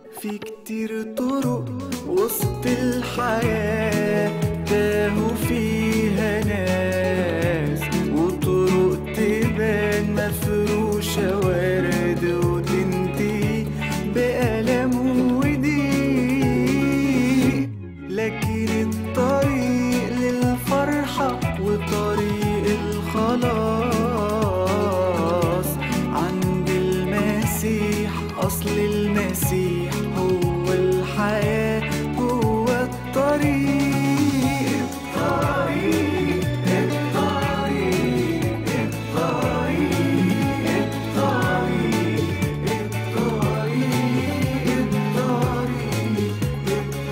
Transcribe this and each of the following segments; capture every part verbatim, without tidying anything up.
في كتير طرق وسط الحياة تاهوا فيها ناس، وطرق تبان مفروشة ورد وتنتهي بألم وضيق، لكن الطريق للفرحة وطريق الخلاص عند المسيح. أصل المسيح هو الحياة، هو الطريق. الطريق الطريق الطريق الطريق الطريق الطريق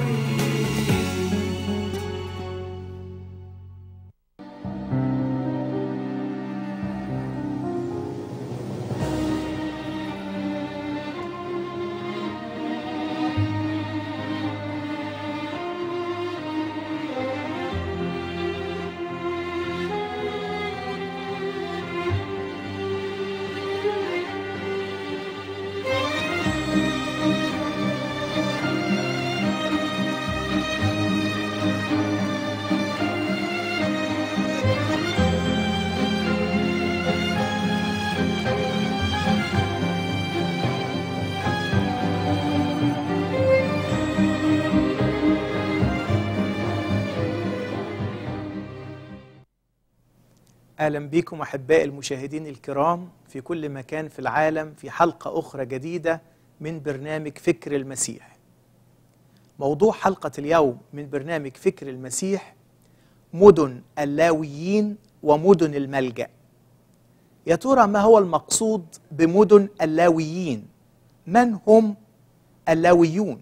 أهلا بكم أحبائي المشاهدين الكرام في كل مكان في العالم في حلقة أخرى جديدة من برنامج فكر المسيح. موضوع حلقة اليوم من برنامج فكر المسيح مدن اللاويين ومدن الملجأ. يا ترى ما هو المقصود بمدن اللاويين؟ من هم اللاويون؟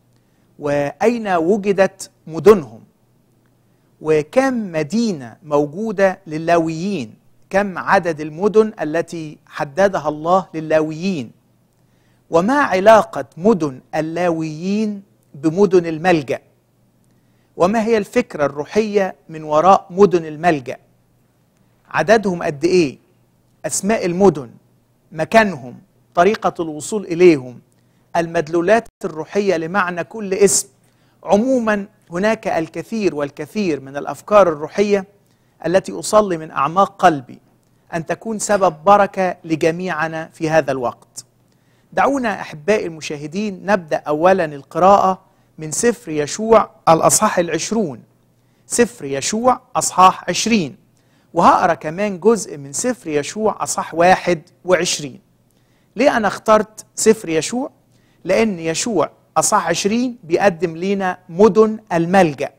وأين وجدت مدنهم؟ وكم مدينة موجودة للاويين؟ كم عدد المدن التي حددها الله للاويين؟ وما علاقة مدن اللاويين بمدن الملجأ؟ وما هي الفكرة الروحية من وراء مدن الملجأ؟ عددهم قد إيه؟ أسماء المدن، مكانهم، طريقة الوصول إليهم، المدلولات الروحية لمعنى كل اسم. عموما هناك الكثير والكثير من الأفكار الروحية التي أصلي من أعماق قلبي أن تكون سبب بركة لجميعنا في هذا الوقت. دعونا أحبائي المشاهدين نبدأ أولا القراءة من سفر يشوع الأصحاح العشرون. سفر يشوع أصحاح عشرين، وهقرأ كمان جزء من سفر يشوع أصحاح واحد وعشرين. ليه أنا اخترت سفر يشوع؟ لأن يشوع أصحاح عشرين بيقدم لنا مدن الملجأ،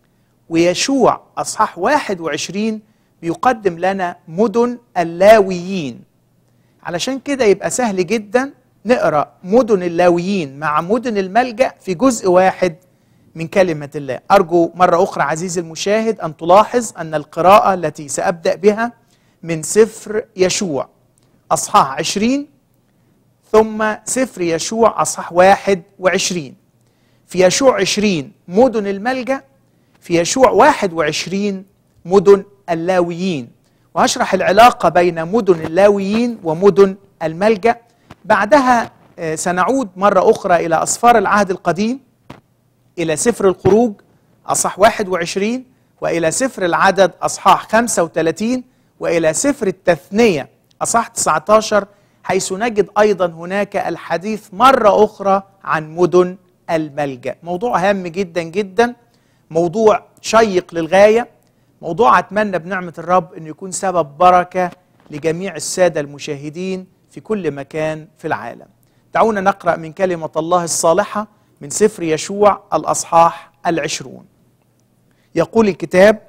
ويشوع أصحاح واحد وعشرين بيقدم لنا مدن اللاويين. علشان كده يبقى سهل جدا نقرأ مدن اللاويين مع مدن الملجأ في جزء واحد من كلمة الله. أرجو مرة أخرى عزيزي المشاهد أن تلاحظ أن القراءة التي سأبدأ بها من سفر يشوع أصحاح عشرين ثم سفر يشوع أصحاح واحد وعشرين. في يشوع عشرين مدن الملجأ، في يشوع واحد وعشرين مدن اللاويين. وهشرح العلاقة بين مدن اللاويين ومدن الملجأ. بعدها سنعود مرة أخرى إلى أسفار العهد القديم، إلى سفر الخروج أصحاح واحد وعشرين، وإلى سفر العدد أصحاح خمسة وثلاثين، وإلى سفر التثنية أصحاح تسعة عشر، حيث نجد أيضا هناك الحديث مرة أخرى عن مدن الملجأ. موضوع هام جدا جدا، موضوع شيق للغاية، موضوع أتمنى بنعمة الرب أن يكون سبب بركة لجميع السادة المشاهدين في كل مكان في العالم. دعونا نقرأ من كلمة الله الصالحة من سفر يشوع الأصحاح العشرون. يقول الكتاب: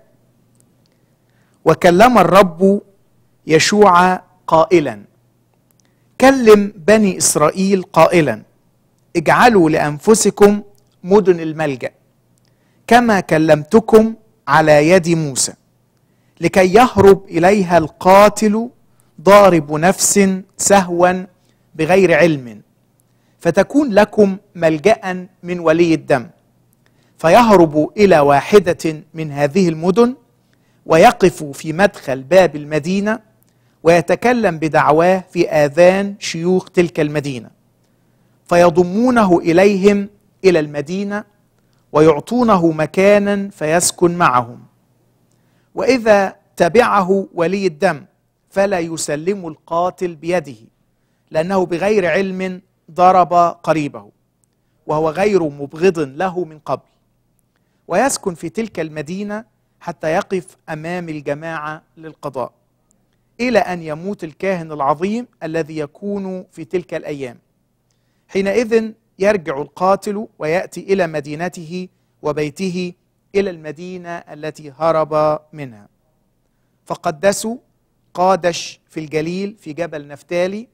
وكلم الرب يشوع قائلا: كلم بني إسرائيل قائلا: اجعلوا لأنفسكم مدن الملجأ كما كلمتكم على يد موسى، لكي يهرب إليها القاتل ضارب نفس سهوا بغير علم، فتكون لكم ملجأ من ولي الدم، فيهرب إلى واحدة من هذه المدن ويقف في مدخل باب المدينة ويتكلم بدعواه في آذان شيوخ تلك المدينة، فيضمونه إليهم إلى المدينة ويعطونه مكانا فيسكن معهم. وإذا تبعه ولي الدم فلا يسلم القاتل بيده، لأنه بغير علم ضرب قريبه وهو غير مبغض له من قبل، ويسكن في تلك المدينة حتى يقف أمام الجماعة للقضاء إلى أن يموت الكاهن العظيم الذي يكون في تلك الأيام. حينئذ يرجع القاتل ويأتي إلى مدينته وبيته إلى المدينة التي هرب منها. فقدسوا قادش في الجليل في جبل نفتالي،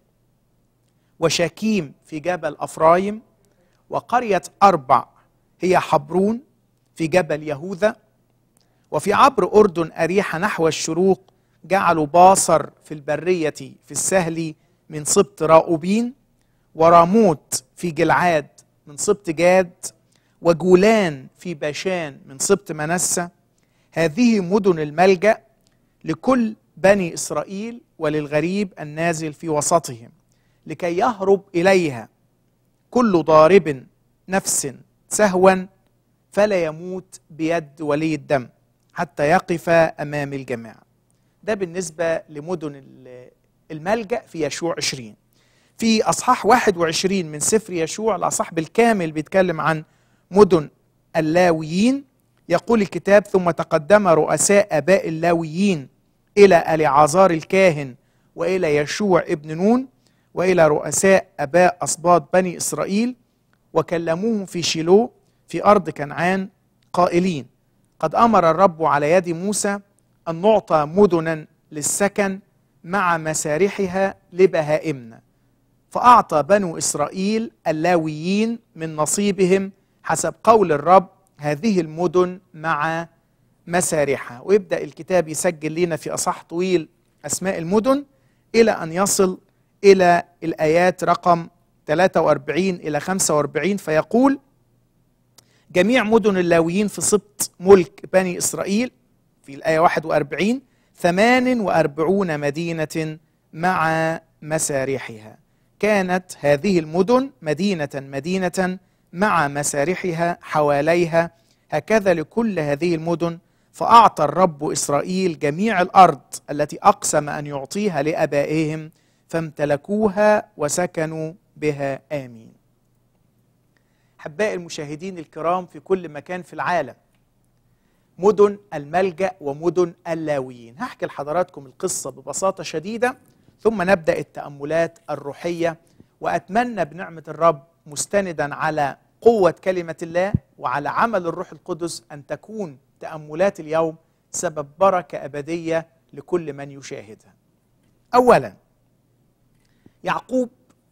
وشاكيم في جبل أفرايم، وقرية أربع هي حبرون في جبل يهوذا، وفي عبر أردن أريحة نحو الشروق جعلوا باصر في البرية في السهل من سبط راؤوبين، وراموت في جلعاد من سبط جاد، وجولان في باشان من سبط منسى. هذه مدن الملجأ لكل بني إسرائيل وللغريب النازل في وسطهم، لكي يهرب إليها كل ضارب نفس سهوا فلا يموت بيد ولي الدم حتى يقف أمام الجماعة. ده بالنسبة لمدن الملجأ في يشوع عشرين. في أصحاح واحد وعشرين من سفر يشوع، الأصحاح بالكامل بيتكلم عن مدن اللاويين. يقول الكتاب: ثم تقدم رؤساء آباء اللاويين إلى اليعازار الكاهن وإلى يشوع ابن نون وإلى رؤساء آباء أسباط بني إسرائيل، وكلموهم في شيلو في أرض كنعان قائلين: قد أمر الرب على يد موسى أن نعطى مدنا للسكن مع مسارحها لبهائمنا. فأعطى بنو إسرائيل اللاويين من نصيبهم حسب قول الرب هذه المدن مع مسارحها. ويبدأ الكتاب يسجل لنا في أصح طويل أسماء المدن إلى أن يصل إلى الآيات رقم ثلاثة وأربعين إلى خمسة وأربعين، فيقول: جميع مدن اللاويين في سبط ملك بني إسرائيل في الآية واحد وأربعين ثمان وأربعون مدينة مع مسارحها. كانت هذه المدن مدينة مدينة مع مسارحها حواليها، هكذا لكل هذه المدن. فأعطى الرب إسرائيل جميع الأرض التي أقسم أن يعطيها لآبائهم، فامتلكوها وسكنوا بها. آمين. أحبائي المشاهدين الكرام في كل مكان في العالم، مدن الملجأ ومدن اللاويين. هحكي لحضراتكم القصة ببساطة شديدة، ثم نبدأ التأملات الروحية. وأتمنى بنعمة الرب مستندا على قوة كلمة الله وعلى عمل الروح القدس أن تكون تأملات اليوم سبب بركة أبدية لكل من يشاهدها. أولا، يعقوب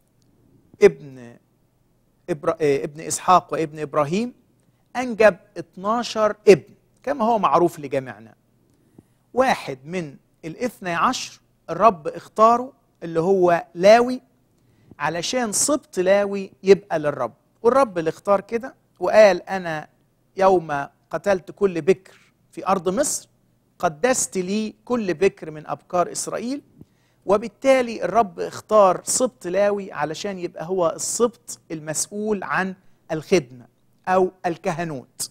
ابن إبرا... ابن إسحاق وابن إبراهيم أنجب اثناشر ابن كما هو معروف لجميعنا. واحد من الاثنى عشر الرب اختاره اللي هو لاوي، علشان سبط لاوي يبقى للرب، والرب اللي اختار كده وقال: أنا يوم قتلت كل بكر في أرض مصر قدست لي كل بكر من أبكار إسرائيل. وبالتالي الرب اختار سبط لاوي علشان يبقى هو السبط المسؤول عن الخدمة أو الكهنوت.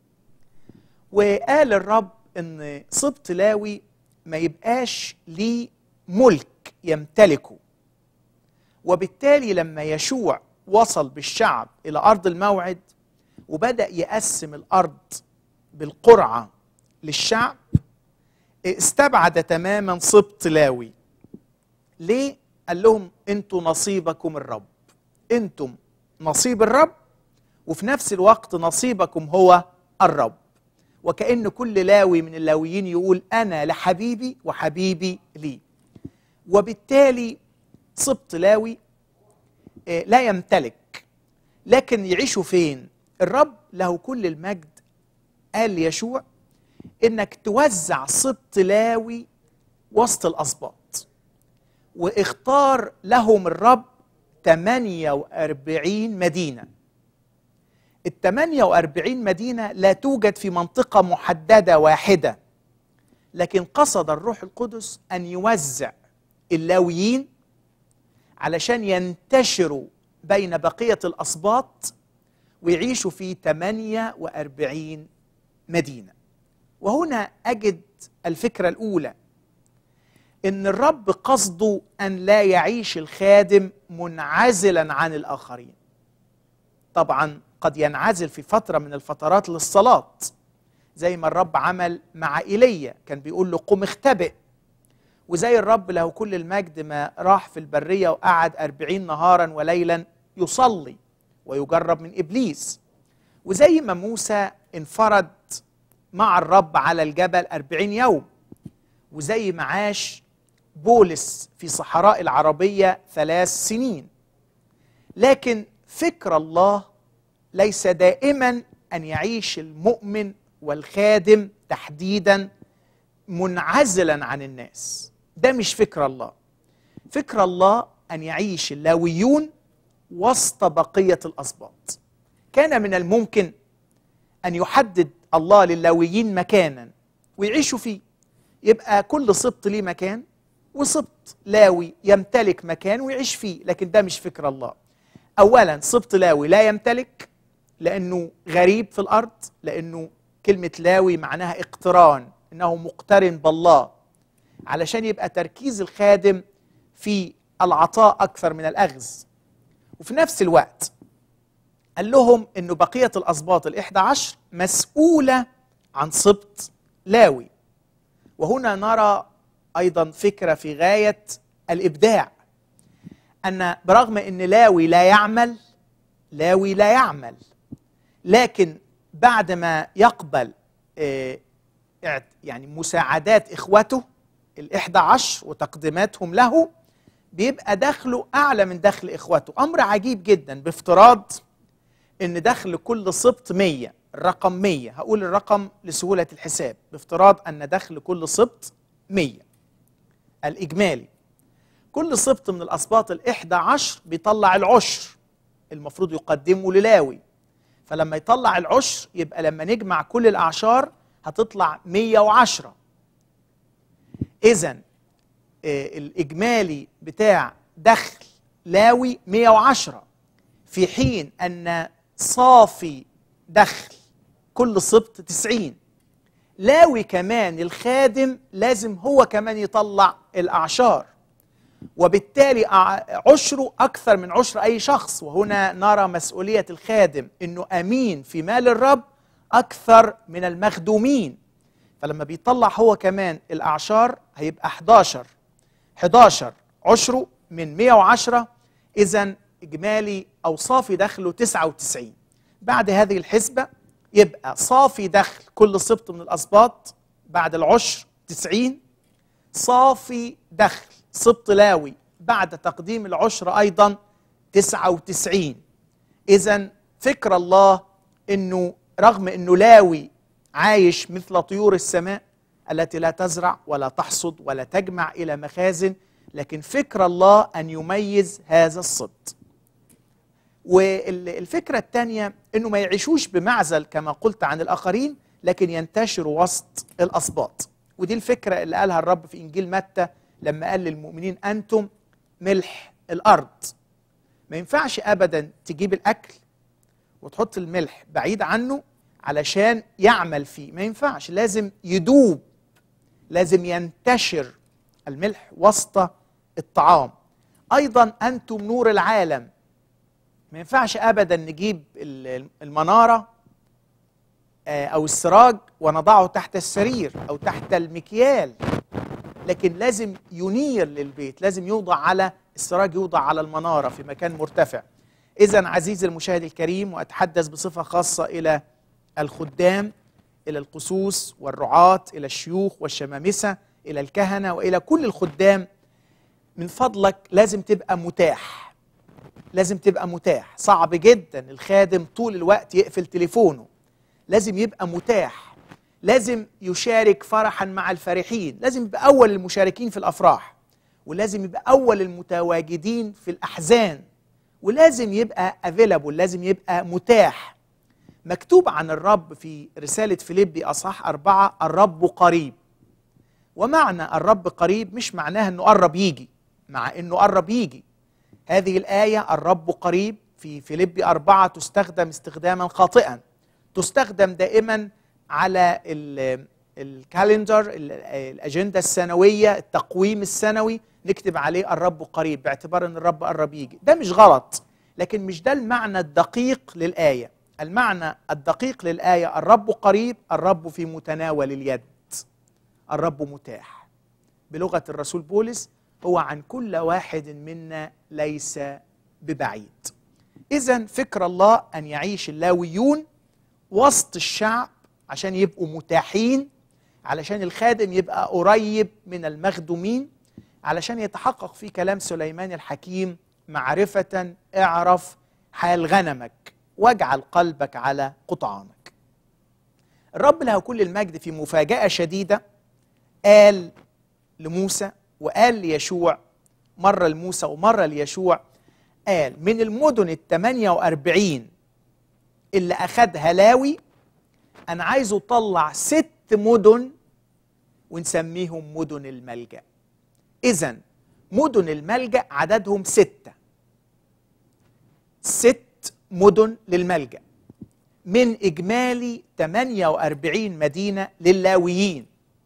وقال الرب إن سبط لاوي ما يبقاش ليه ملك يمتلكه. وبالتالي لما يشوع وصل بالشعب إلى أرض الموعد وبدأ يقسم الأرض بالقرعة للشعب، استبعد تماما سبط لاوي. ليه؟ قال لهم: انتوا نصيبكم الرب، انتم نصيب الرب، وفي نفس الوقت نصيبكم هو الرب. وكأن كل لاوي من اللاويين يقول: أنا لحبيبي وحبيبي لي. وبالتالي سبط لاوي لا يمتلك، لكن يعيشوا فين؟ الرب له كل المجد قال ليشوع إنك توزع سبط لاوي وسط الأسباط، واختار لهم الرب ثمانية وأربعين مدينة. ال ثمانية وأربعين مدينة لا توجد في منطقة محددة واحدة، لكن قصد الروح القدس أن يوزع اللاويين علشان ينتشروا بين بقية الأسباط ويعيشوا في ثمانية وأربعين مدينة. وهنا أجد الفكرة الأولى، إن الرب قصده أن لا يعيش الخادم منعزلا عن الآخرين. طبعا قد ينعزل في فترة من الفترات للصلاة، زي ما الرب عمل مع إيليا، كان بيقول له قم اختبئ. وزي الرب له كل المجد ما راح في البرية وقعد أربعين نهارا وليلا يصلي ويجرب من إبليس. وزي ما موسى انفرد مع الرب على الجبل أربعين يوم. وزي ما عاش بولس في صحراء العربية ثلاث سنين. لكن فكر الله ليس دائما أن يعيش المؤمن والخادم تحديدا منعزلا عن الناس. ده مش فكر الله. فكر الله أن يعيش اللاويون وسط بقية الأسباط. كان من الممكن أن يحدد الله للاويين مكانا ويعيشوا فيه، يبقى كل سبط ليه مكان، وسبط لاوي يمتلك مكان ويعيش فيه. لكن ده مش فكر الله. أولا سبط لاوي لا يمتلك لأنه غريب في الأرض، لأنه كلمة لاوي معناها اقتران، إنه مقترن بالله، علشان يبقى تركيز الخادم في العطاء أكثر من الأخذ. وفي نفس الوقت قال لهم إنه بقية الأسباط الإحدى عشر مسؤولة عن سبط لاوي. وهنا نرى أيضا فكرة في غاية الإبداع، أن برغم أن لاوي لا يعمل لاوي لا يعمل لكن بعد ما يقبل يعني مساعدات إخوته الإحدى عشر وتقديماتهم له، بيبقى دخله أعلى من دخل إخوته. أمر عجيب جدا، بافتراض أن دخل كل سبط مية، الرقم مية، هقول الرقم لسهولة الحساب، بافتراض أن دخل كل سبط مية الإجمالي. كل سبط من الأسباط الإحدى عشر بيطلع العشر المفروض يقدمه للاوي. فلما يطلع العشر يبقى لما نجمع كل الأعشار هتطلع مية وعشرة. إذن الإجمالي بتاع دخل لاوي مية وعشرة، في حين أن صافي دخل كل سبط تسعين. لاوي كمان الخادم لازم هو كمان يطلع الأعشار، وبالتالي عشره أكثر من عشر أي شخص. وهنا نرى مسؤولية الخادم أنه أمين في مال الرب أكثر من المخدومين. فلما بيطلع هو كمان الأعشار هيبقى حداشر حداشر عشره من مية وعشرة، إذن إجمالي أو صافي دخله تسعة وتسعين. بعد هذه الحسبة يبقى صافي دخل كل سبط من الأسباط بعد العشر تسعين، صافي دخل سبط لاوي بعد تقديم العشر أيضا تسعة وتسعين. إذن فكر الله أنه رغم أنه لاوي عايش مثل طيور السماء التي لا تزرع ولا تحصد ولا تجمع إلى مخازن، لكن فكر الله أن يميز هذا السبط. والفكرة الثانية أنه ما يعيشوش بمعزل كما قلت عن الآخرين، لكن ينتشروا وسط الأسباط. ودي الفكرة اللي قالها الرب في إنجيل متى لما قال للمؤمنين أنتم ملح الأرض. ما ينفعش أبدا تجيب الأكل وتحط الملح بعيد عنه علشان يعمل فيه، ما ينفعش، لازم يدوب، لازم ينتشر الملح وسط الطعام. أيضا أنتم نور العالم. ما ينفعش أبدا نجيب المنارة أو السراج ونضعه تحت السرير أو تحت المكيال، لكن لازم ينير للبيت، لازم يوضع على السراج، يوضع على المنارة في مكان مرتفع. إذن عزيزي المشاهد الكريم، وأتحدث بصفة خاصة إلى الخدام، إلى القسوس والرعاة، إلى الشيوخ والشمامسة، إلى الكهنة وإلى كل الخدام، من فضلك لازم تبقى متاح، لازم تبقى متاح. صعب جدا الخادم طول الوقت يقفل تليفونه، لازم يبقى متاح، لازم يشارك فرحا مع الفرحين، لازم يبقى أول المشاركين في الأفراح، ولازم يبقى أول المتواجدين في الأحزان، ولازم يبقى available، لازم يبقى متاح. مكتوب عن الرب في رسالة فيليبي أصحاح أربعة الرب قريب. ومعنى الرب قريب مش معناه أنه قرب يجي، مع أنه قرب يجي، هذه الآية الرب قريب في فيليبي أربعة تستخدم استخداما خاطئا، تستخدم دائما على الكالندر، الأجندة السنوية، التقويم السنوي، نكتب عليه الرب قريب باعتبار أن الرب قرب يجي. ده مش غلط، لكن مش ده المعنى الدقيق للآية. المعنى الدقيق للآية الرب قريب، الرب في متناول اليد، الرب متاح. بلغة الرسول بولس هو عن كل واحد منا ليس ببعيد. إذن فكر الله أن يعيش اللاويون وسط الشعب عشان يبقوا متاحين، علشان الخادم يبقى قريب من المخدومين، علشان يتحقق في كلام سليمان الحكيم: معرفة اعرف حال غنمك واجعل قلبك على قطعانك. الرب له كل المجد في مفاجأة شديدة قال لموسى وقال ليشوع، مرة لموسى ومرة ليشوع، قال: من المدن الثمانية وأربعين اللي أخدها لاوي أنا عايزه طلع ست مدن ونسميهم مدن الملجأ. إذن مدن الملجأ عددهم ستة، ست مدن للملجأ من إجمالي ثمانية وأربعين مدينة للاويين.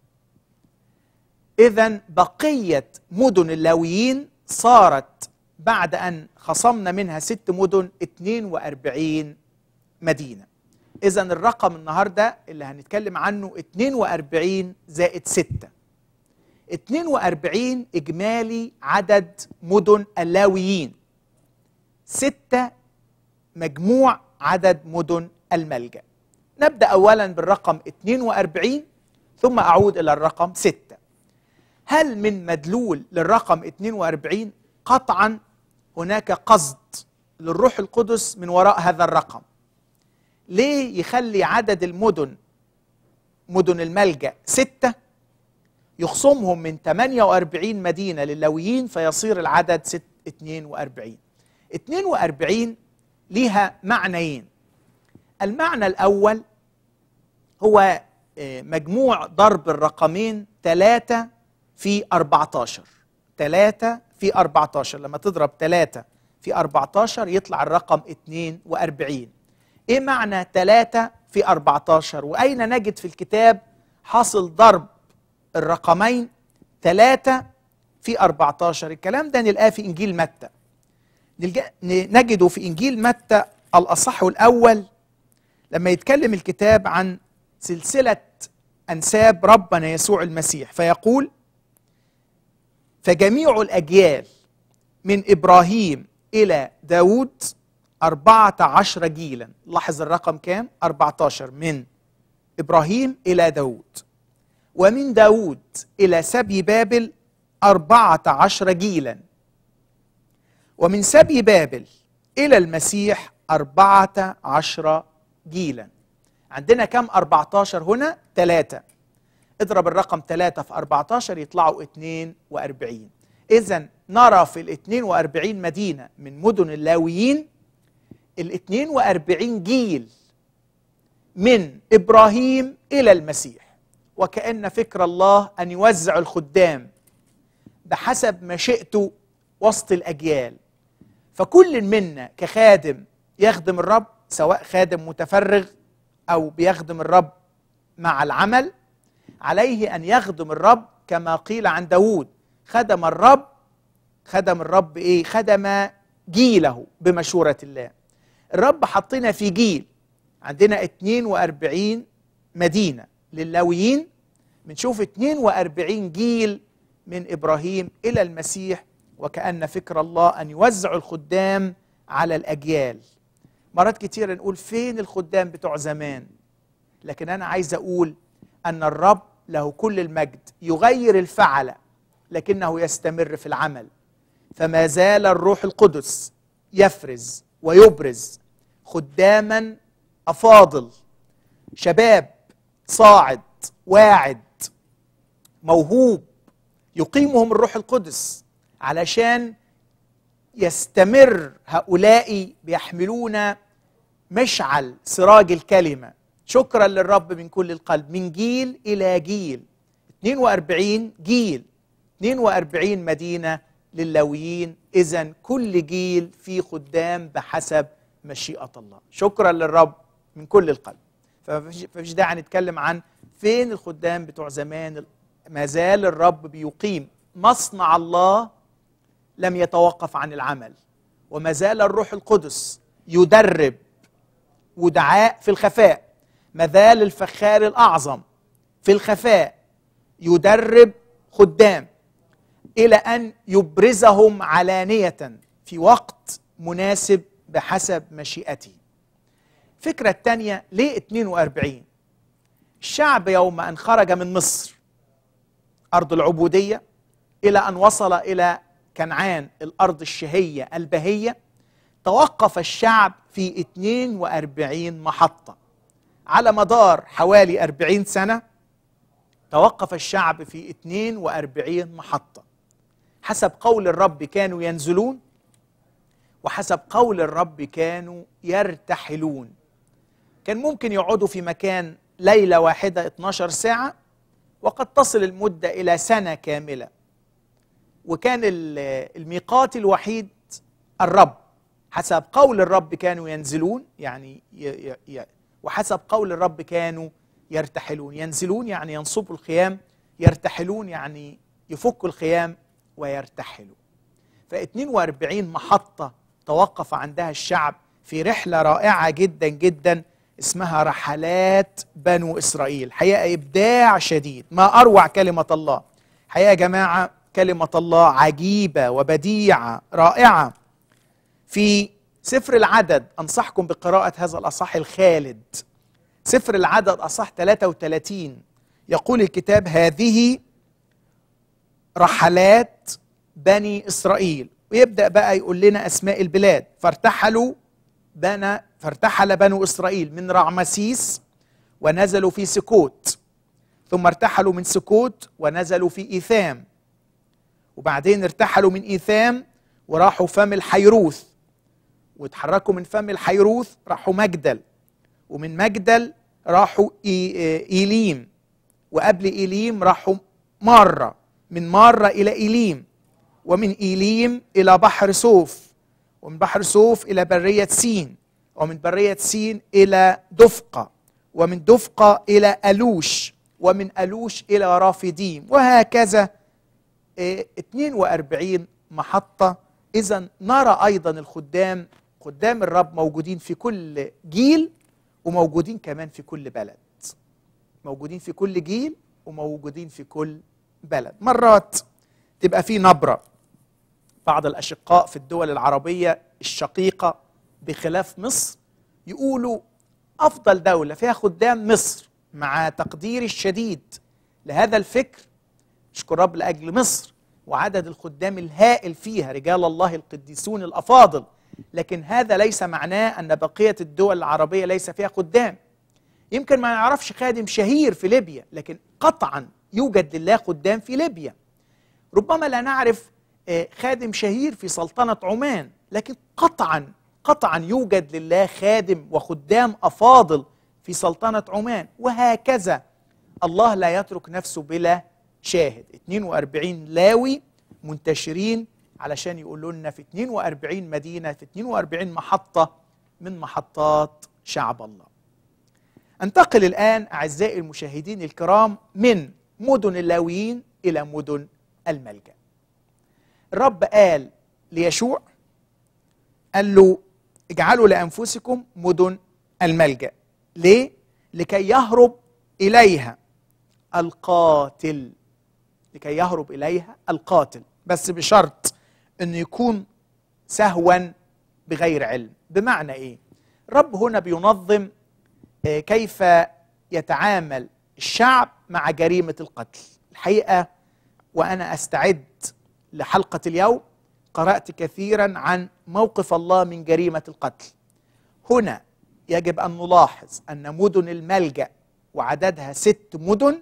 إذن بقية مدن اللاويين صارت بعد أن خصمنا منها ست مدن اثنين وأربعين مدينة. إذن الرقم النهاردة اللي هنتكلم عنه اثنين وأربعين زائد ستة، اثنين وأربعين إجمالي عدد مدن اللاويين، ستة مجموع عدد مدن الملجأ. نبدأ أولا بالرقم اثنين وأربعين ثم أعود إلى الرقم ستة. هل من مدلول للرقم اثنين وأربعين؟ قطعا هناك قصد للروح القدس من وراء هذا الرقم. ليه يخلي عدد المدن مدن الملجأ ستة، يخصمهم من ثمانية وأربعين مدينة للاويين فيصير العدد ست اثنين وأربعين. اثنين وأربعين ليها معنيين. المعنى الأول هو مجموع ضرب الرقمين ثلاثة في أربعة عشر. ثلاثة في أربعة عشر، لما تضرب ثلاثة في أربعة عشر يطلع الرقم اثنين وأربعين. إيه معنى ثلاثة في أربعة عشر؟ وأين نجد في الكتاب حاصل ضرب الرقمين ثلاثة في أربعة عشر؟ الكلام ده نلقاه في إنجيل متى، نجده في إنجيل متى الأصح الأول لما يتكلم الكتاب عن سلسلة أنساب ربنا يسوع المسيح، فيقول: فجميع الأجيال من إبراهيم إلى داود أربعة عشر جيلا. لاحظ الرقم كام؟ أربعة عشر. من إبراهيم إلى داود، ومن داود إلى سبي بابل أربعة عشر جيلا، ومن سبي بابل إلى المسيح أربعة عشر جيلا. عندنا كم أربعة عشر هنا؟ ثلاثة. اضرب الرقم ثلاثة في أربعة عشر يطلعوا اثنين وأربعين. إذن نرى في ال اثنين وأربعين مدينة من مدن اللاويين ال اثنين وأربعين جيل من إبراهيم إلى المسيح، وكأن فكر الله أن يوزع الخدام بحسب مشيئته وسط الأجيال. فكل منا كخادم يخدم الرب، سواء خادم متفرغ أو بيخدم الرب مع العمل، عليه أن يخدم الرب كما قيل عن داود: خدم الرب خدم الرب إيه؟ خدم جيله بمشورة الله. الرب حطنا في جيل، عندنا اثنين وأربعين مدينة للاويين، بنشوف اثنين وأربعين جيل من إبراهيم إلى المسيح، وكأن فكر الله أن يوزع الخدام على الأجيال. مرات كتير نقول فين الخدام بتوع زمان؟ لكن أنا عايز أقول أن الرب له كل المجد يغير الفعل لكنه يستمر في العمل، فما زال الروح القدس يفرز ويبرز خداما أفاضل، شباب صاعد واعد موهوب يقيمهم الروح القدس، علشان يستمر هؤلاء بيحملون مشعل سراج الكلمة. شكرا للرب من كل القلب، من جيل إلى جيل، اثنين وأربعين جيل، اثنين وأربعين مدينة للاويين، إذن كل جيل فيه خدام بحسب مشيئة الله. شكرا للرب من كل القلب. فمفيش داعي نتكلم عن فين الخدام بتوع زمان. ما زال الرب بيقيم مصنع الله، لم يتوقف عن العمل، وما زال الروح القدس يدرب ودعاء في الخفاء. ما زال الفخار الأعظم في الخفاء يدرب خدام إلى أن يبرزهم علانية في وقت مناسب بحسب مشيئته. الفكرة الثانية، ليه اثنين وأربعين؟ الشعب يوم أن خرج من مصر أرض العبودية إلى أن وصل إلى كنعان الأرض الشهية البهية، توقف الشعب في اثنين وأربعين محطة. على مدار حوالي أربعين سنة توقف الشعب في اثنين وأربعين محطة. حسب قول الرب كانوا ينزلون، وحسب قول الرب كانوا يرتحلون. كان ممكن يقعدوا في مكان ليلة واحدة اثناشر ساعة، وقد تصل المدة إلى سنة كاملة. وكان الميقات الوحيد الرب. حسب قول الرب كانوا ينزلون، يعني ي ي وحسب قول الرب كانوا يرتحلون. ينزلون يعني ينصبوا الخيام، يرتحلون يعني يفكوا الخيام ويرتحلوا. فاثنين وأربعين محطة توقف عندها الشعب في رحلة رائعة جدا جدا اسمها رحلات بنو إسرائيل. حقيقة إبداع شديد، ما أروع كلمة الله. حقيقة يا جماعة كلمة الله عجيبة وبديعة رائعة. في سفر العدد، أنصحكم بقراءة هذا الأصحاح الخالد، سفر العدد أصحاح ثلاثة وثلاثين، يقول الكتاب: هذه رحلات بني إسرائيل. ويبدأ بقى يقول لنا أسماء البلاد. فارتحلوا بنا فارتحل بنو إسرائيل من رعمسيس ونزلوا في سكوت، ثم ارتحلوا من سكوت ونزلوا في إيثام، وبعدين ارتحلوا من إيثام وراحوا فم الحيروث، واتحركوا من فم الحيروث راحوا مجدل، ومن مجدل راحوا إيليم، وقبل إيليم راحوا مارة، من مارة إلى إيليم، ومن إيليم إلى بحر صوف، ومن بحر صوف إلى برية سين، ومن برية سين إلى دفقة، ومن دفقة إلى ألوش، ومن ألوش إلى رافديم، وهكذا اثنين وأربعين محطة. إذن نرى أيضا الخدام، خدام الرب موجودين في كل جيل، وموجودين كمان في كل بلد. موجودين في كل جيل وموجودين في كل بلد. مرات تبقى في نبرة. بعض الأشقاء في الدول العربية الشقيقة بخلاف مصر يقولوا أفضل دولة فيها خدام مصر، مع تقديري الشديد لهذا الفكر. أشكر رب لأجل مصر وعدد الخدام الهائل فيها، رجال الله القديسون الأفاضل، لكن هذا ليس معناه أن بقية الدول العربية ليس فيها خدام. يمكن ما نعرفش خادم شهير في ليبيا، لكن قطعا يوجد لله خدام في ليبيا. ربما لا نعرف خادم شهير في سلطنة عمان، لكن قطعا قطعا يوجد لله خادم وخدام أفاضل في سلطنة عمان. وهكذا الله لا يترك نفسه بلا شاهد. اثنين وأربعين لاوي منتشرين علشان يقولوا لنا في اثنين وأربعين مدينة، في اثنين وأربعين محطة من محطات شعب الله. انتقل الآن أعزائي المشاهدين الكرام من مدن اللاويين إلى مدن الملجأ. الرب قال ليشوع، قال له اجعلوا لأنفسكم مدن الملجأ. ليه؟ لكي يهرب إليها القاتل، لكي يهرب إليها القاتل، بس بشرط أنه يكون سهوا بغير علم. بمعنى إيه؟ الرب هنا بينظم كيف يتعامل الشعب مع جريمة القتل. الحقيقة وأنا أستعد لحلقة اليوم قرأت كثيرا عن موقف الله من جريمة القتل. هنا يجب أن نلاحظ أن مدن الملجأ وعددها ست مدن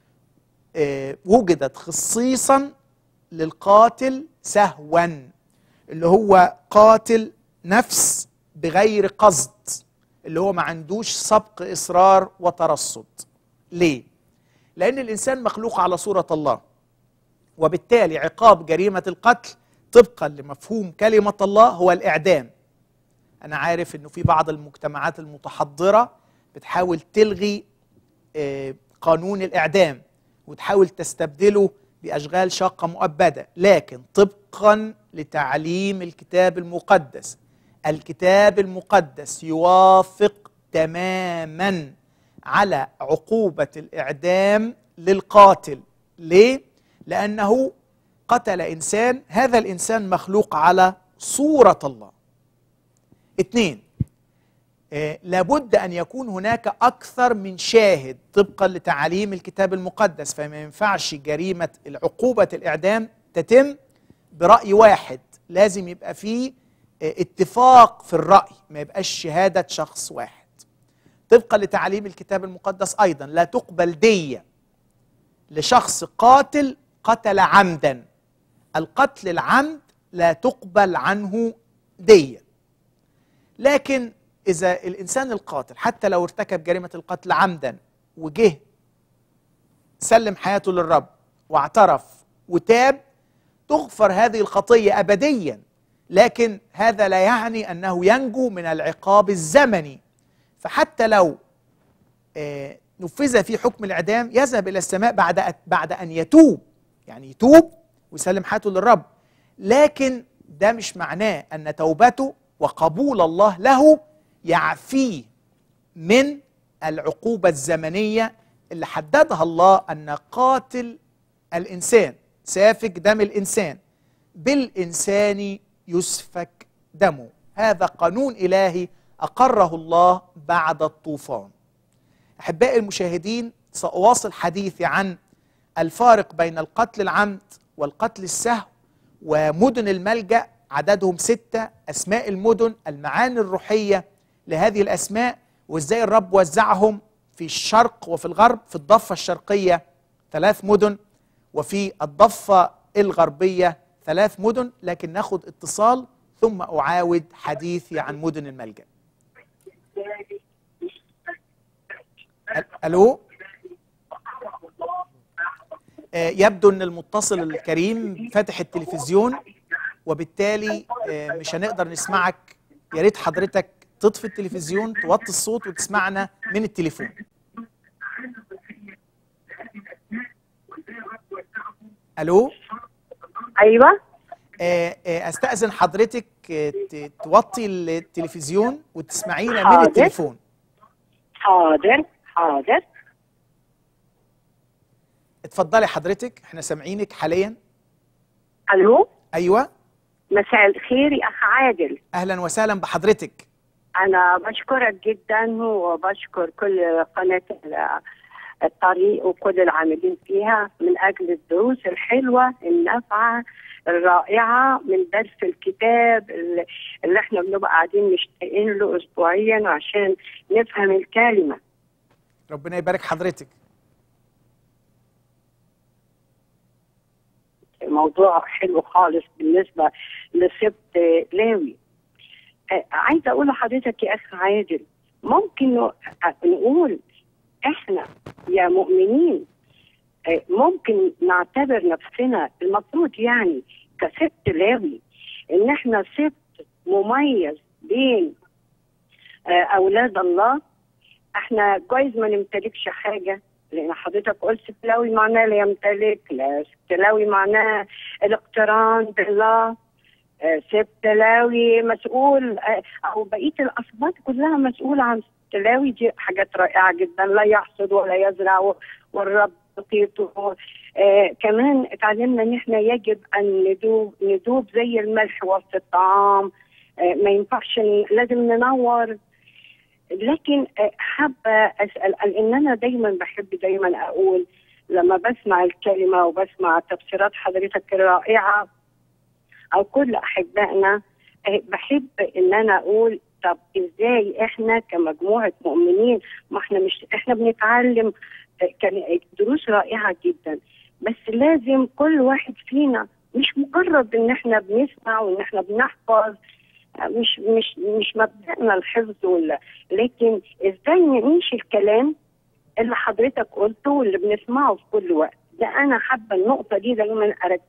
وجدت خصيصا للقاتل سهوا، اللي هو قاتل نفس بغير قصد، اللي هو ما عندوش سبق إصرار وترصد. ليه؟ لأن الإنسان مخلوق على صورة الله، وبالتالي عقاب جريمة القتل طبقا لمفهوم كلمة الله هو الإعدام. أنا عارف أنه في بعض المجتمعات المتحضرة بتحاول تلغي قانون الإعدام وتحاول تستبدله بأشغال شاقة مؤبدة، لكن طبقا لتعليم الكتاب المقدس، الكتاب المقدس يوافق تماما على عقوبة الإعدام للقاتل. ليه؟ لأنه قتل إنسان، هذا الإنسان مخلوق على صورة الله. اثنين، آه لابد أن يكون هناك أكثر من شاهد طبقا لتعاليم الكتاب المقدس، فما ينفعش جريمة عقوبة الإعدام تتم برأي واحد، لازم يبقى فيه آه اتفاق في الرأي، ما يبقاش شهادة شخص واحد. طبقا لتعاليم الكتاب المقدس أيضا لا تقبل دية لشخص قاتل قتل عمدا. القتل العمد لا تقبل عنه دية، لكن إذا الإنسان القاتل حتى لو ارتكب جريمة القتل عمدا وجه سلم حياته للرب واعترف وتاب، تغفر هذه الخطية أبديا، لكن هذا لا يعني أنه ينجو من العقاب الزمني. فحتى لو آه نفذ في حكم الإعدام يذهب إلى السماء بعد بعد أن يتوب، يعني يتوب ويسلم حياته للرب، لكن ده مش معناه أن توبته وقبول الله له يعفيه من العقوبة الزمنية اللي حددها الله، أن قاتل الإنسان سافك دم الإنسان بالإنسان يسفك دمه. هذا قانون إلهي أقره الله بعد الطوفان. أحبائي المشاهدين، سأواصل حديثي عن الفارق بين القتل العمد والقتل السهو ومدن الملجأ، عددهم ستة، أسماء المدن، المعاني الروحية لهذه الأسماء، وإزاي الرب وزعهم في الشرق وفي الغرب. في الضفة الشرقية ثلاث مدن، وفي الضفة الغربية ثلاث مدن. لكن ناخد اتصال ثم أعاود حديثي عن مدن الملجأ. ألو، آه يبدو أن المتصل الكريم فاتح التلفزيون وبالتالي آه مش هنقدر نسمعك. يا ريت حضرتك تطفي التلفزيون، توطي الصوت وتسمعنا من التليفون. ألو. أيوة. آه آه أستأذن حضرتك آه توطي التلفزيون وتسمعينا من التليفون. حاضر حاضر. اتفضلي حضرتك، احنا سامعينك حاليا. الو. ايوه. مساء الخير يا اخ عادل. اهلا وسهلا بحضرتك. انا بشكرك جدا وبشكر كل قناه الطريق وكل العاملين فيها من اجل الدروس الحلوه النافعه الرائعه من درس الكتاب اللي احنا بنبقى قاعدين مشتاقين له اسبوعيا عشان نفهم الكلمه. ربنا يبارك حضرتك. موضوع حلو خالص بالنسبه لسبط لاوي. آه عايزه اقول لحضرتك يا اخ عادل، ممكن نقول احنا يا مؤمنين آه ممكن نعتبر نفسنا المفروض يعني كسبط لاوي ان احنا سبط مميز بين آه اولاد الله. احنا جايز ما نمتلكش حاجه، لأن حضرتك قلت سبط لاوي معناه لا يمتلك، لا سبط لاوي معناه الاقتران بالله، سبط لاوي مسؤول أو بقية الأسباط كلها مسؤولة عن سبط لاوي. دي حاجات رائعة جدا، لا يحصد ولا يزرع والرب يقيته. آه كمان اتعلمنا ان احنا يجب ان ندوب ندوب زي الملح وسط الطعام. آه ما ينفعش، لازم ننور. لكن حابه اسال، لان انا دايما بحب دايما اقول لما بسمع الكلمه وبسمع تفسيرات حضرتك الرائعه او كل احبائنا، بحب ان انا اقول طب ازاي احنا كمجموعه مؤمنين، ما احنا مش احنا بنتعلم دروس رائعه جدا، بس لازم كل واحد فينا مش مجرد ان احنا بنسمع وان احنا بنحفظ، مش مش مش مبدأنا الحفظ ولا، لكن ازاي نعيش الكلام اللي حضرتك قلته واللي بنسمعه في كل وقت. ده انا حابه النقطه دي دايما أرك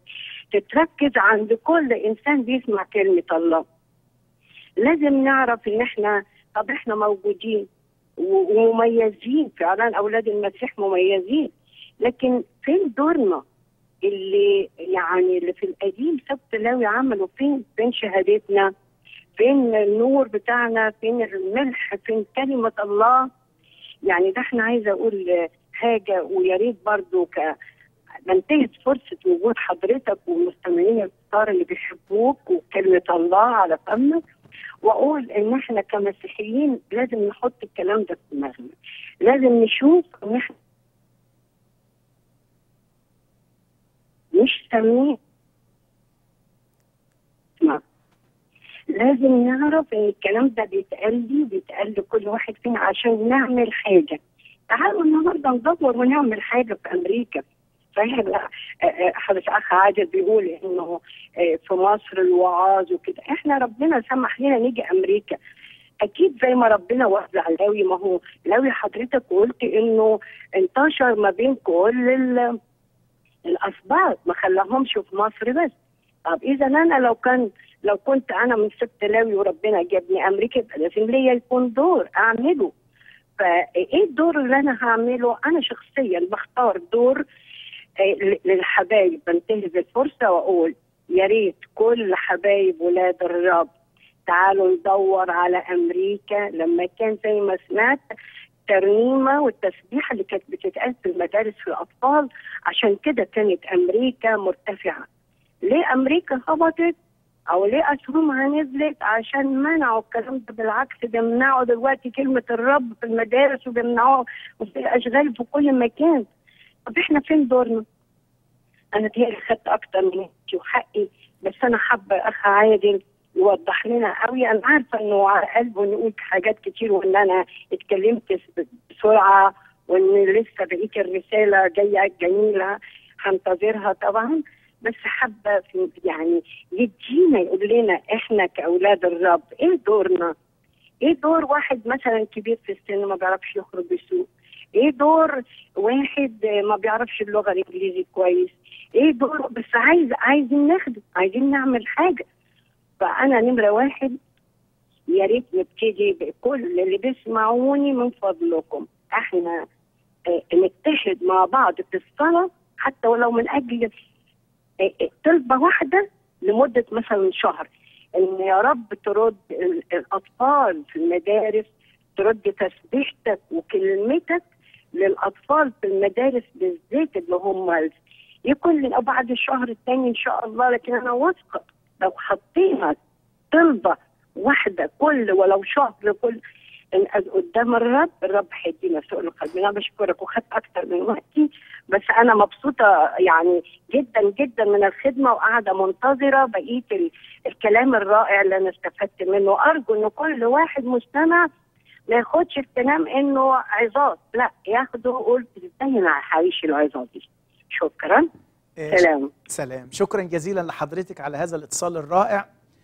تتركز عند كل انسان بيسمع كلمه الله. لازم نعرف ان احنا طب احنا موجودين ومميزين فعلا، اولاد المسيح مميزين، لكن فين دورنا اللي يعني اللي في القديم سبت لاوي عملوا؟ فين فين شهادتنا؟ فين النور بتاعنا؟ فين الملح؟ فين كلمه الله؟ يعني ده احنا عايزه اقول حاجه، ويا ريت برضه ك بنتهز فرصه وجود حضرتك والمستمعين الكتار اللي بيحبوك وكلمه الله على فمك، واقول ان احنا كمسيحيين لازم نحط الكلام ده في دماغنا، لازم نشوف ان احنا مش سامعين، لازم نعرف ان الكلام ده بيتقال لي بيتقال لكل واحد فينا عشان نعمل حاجه. تعالوا النهارده ندور ونعمل حاجه في امريكا. صحيح حضرتك اخ عادل بيقول انه في مصر الوعاظ وكده، احنا ربنا سمح لنا نيجي امريكا. اكيد زي ما ربنا وزع لاوي، ما هو لاوي حضرتك قلت انه انتشر ما بين كل الاسباط، ما خلاهمش في مصر بس. طب اذا انا لو كان لو كنت انا من سبت لاوي وربنا جابني امريكا، يبقى لازم ليا يكون دور اعمله. فايه الدور اللي انا هعمله؟ انا شخصيا بختار دور للحبايب. بنتهز الفرصه واقول يا ريت كل حبايب ولاد الرب تعالوا ندور على امريكا. لما كان زي ما سمعت الترنيمه والتسبيح اللي كانت بتتقال في المدارس في الاطفال، عشان كده كانت امريكا مرتفعه. ليه امريكا هبطت او ليه اسهمها نزلت؟ عشان منعوا الكلام ده. بالعكس بيمنعوا دلوقتي كلمه الرب في المدارس، وبيمنعوها وفي الاشغال في كل مكان. طب احنا فين دورنا؟ انا تهيألي خدت اكتر من انتي وحقي، بس انا حابه اخ عادل يوضح لنا قوي. انا عارفه انه على قلبه نقول حاجات كتير، وان انا اتكلمت بسرعه، وان لسه بقيت الرساله جايه جميله هنتظرها طبعا، بس حابه يعني يدينا يقول لنا احنا كاولاد الرب ايه دورنا؟ ايه دور واحد مثلا كبير في السن ما بيعرفش يخرج بسوق؟ ايه دور واحد ما بيعرفش اللغه الانجليزي كويس؟ ايه دور بس عايز عايزين نخدم، عايزين نعمل حاجه. فانا نمره واحد يا ريت نبتدي بكل اللي بيسمعوني من فضلكم احنا اه نتحد مع بعض في الصلاه، حتى ولو من اجل اه طلبه واحده لمده مثلا شهر، ان يا رب ترد الاطفال في المدارس، ترد تسبيحتك وكلمتك للاطفال في المدارس بالذات اللي هم يكون بعد الشهر الثاني ان شاء الله. لكن انا واثقه لو حطينا طلبه واحده كل ولو شهر كل قدام الرب، الرب هيدينا سؤال القلب. انا بشكرك وخدت اكتر من وقتي، بس انا مبسوطه يعني جدا جدا من الخدمه، وقاعده منتظره بقيه الكلام الرائع اللي انا استفدت منه. ارجو ان كل واحد مستمع ما ياخدش اغتنام انه عظات، لا ياخده قلت ازاي انا هعيش العظات دي. شكرا. إيه سلام. سلام. شكرا جزيلا لحضرتك على هذا الاتصال الرائع،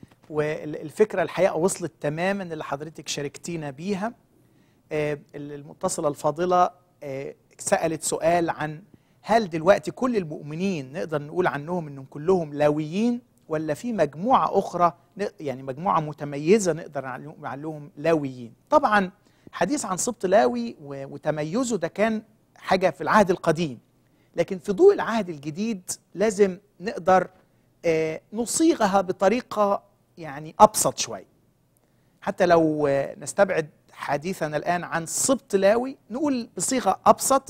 والفكرة الحقيقة وصلت تماما اللي حضرتك شاركتينا بيها. آه المتصلة الفاضلة آه سألت سؤال عن هل دلوقتي كل المؤمنين نقدر نقول عنهم انهم كلهم لاويين، ولا في مجموعة أخرى يعني مجموعة متميزة نقدر نقول لهم لاويين؟ طبعا حديث عن سبط لاوي وتميزه ده كان حاجة في العهد القديم، لكن في ضوء العهد الجديد لازم نقدر آه نصيغها بطريقة يعني أبسط شوي. حتى لو آه نستبعد حديثنا الآن عن سبط لاوي، نقول بصيغة أبسط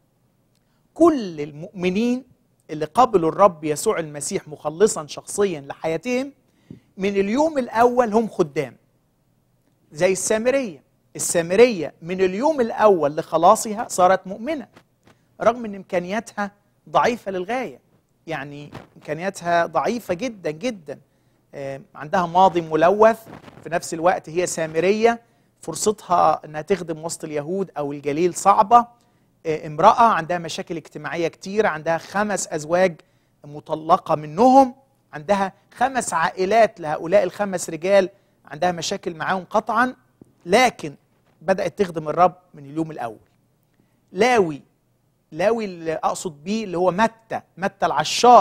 كل المؤمنين اللي قبلوا الرب يسوع المسيح مخلصا شخصيا لحياتهم من اليوم الأول هم خدام. زي السامرية، السامرية من اليوم الأول لخلاصها صارت مؤمنة رغم أن إمكانياتها ضعيفة للغاية، يعني إمكانياتها ضعيفة جدا جدا، عندها ماضي ملوث، في نفس الوقت هي سامرية، فرصتها أنها تخدم وسط اليهود أو الجليل صعبة، امرأة عندها مشاكل اجتماعية كتير، عندها خمس أزواج مطلقة منهم، عندها خمس عائلات لهؤلاء الخمس رجال عندها مشاكل معاهم قطعا، لكن بدأت تخدم الرب من اليوم الأول. لاوي لاوي اللي أقصد بيه اللي هو متى متى العشار،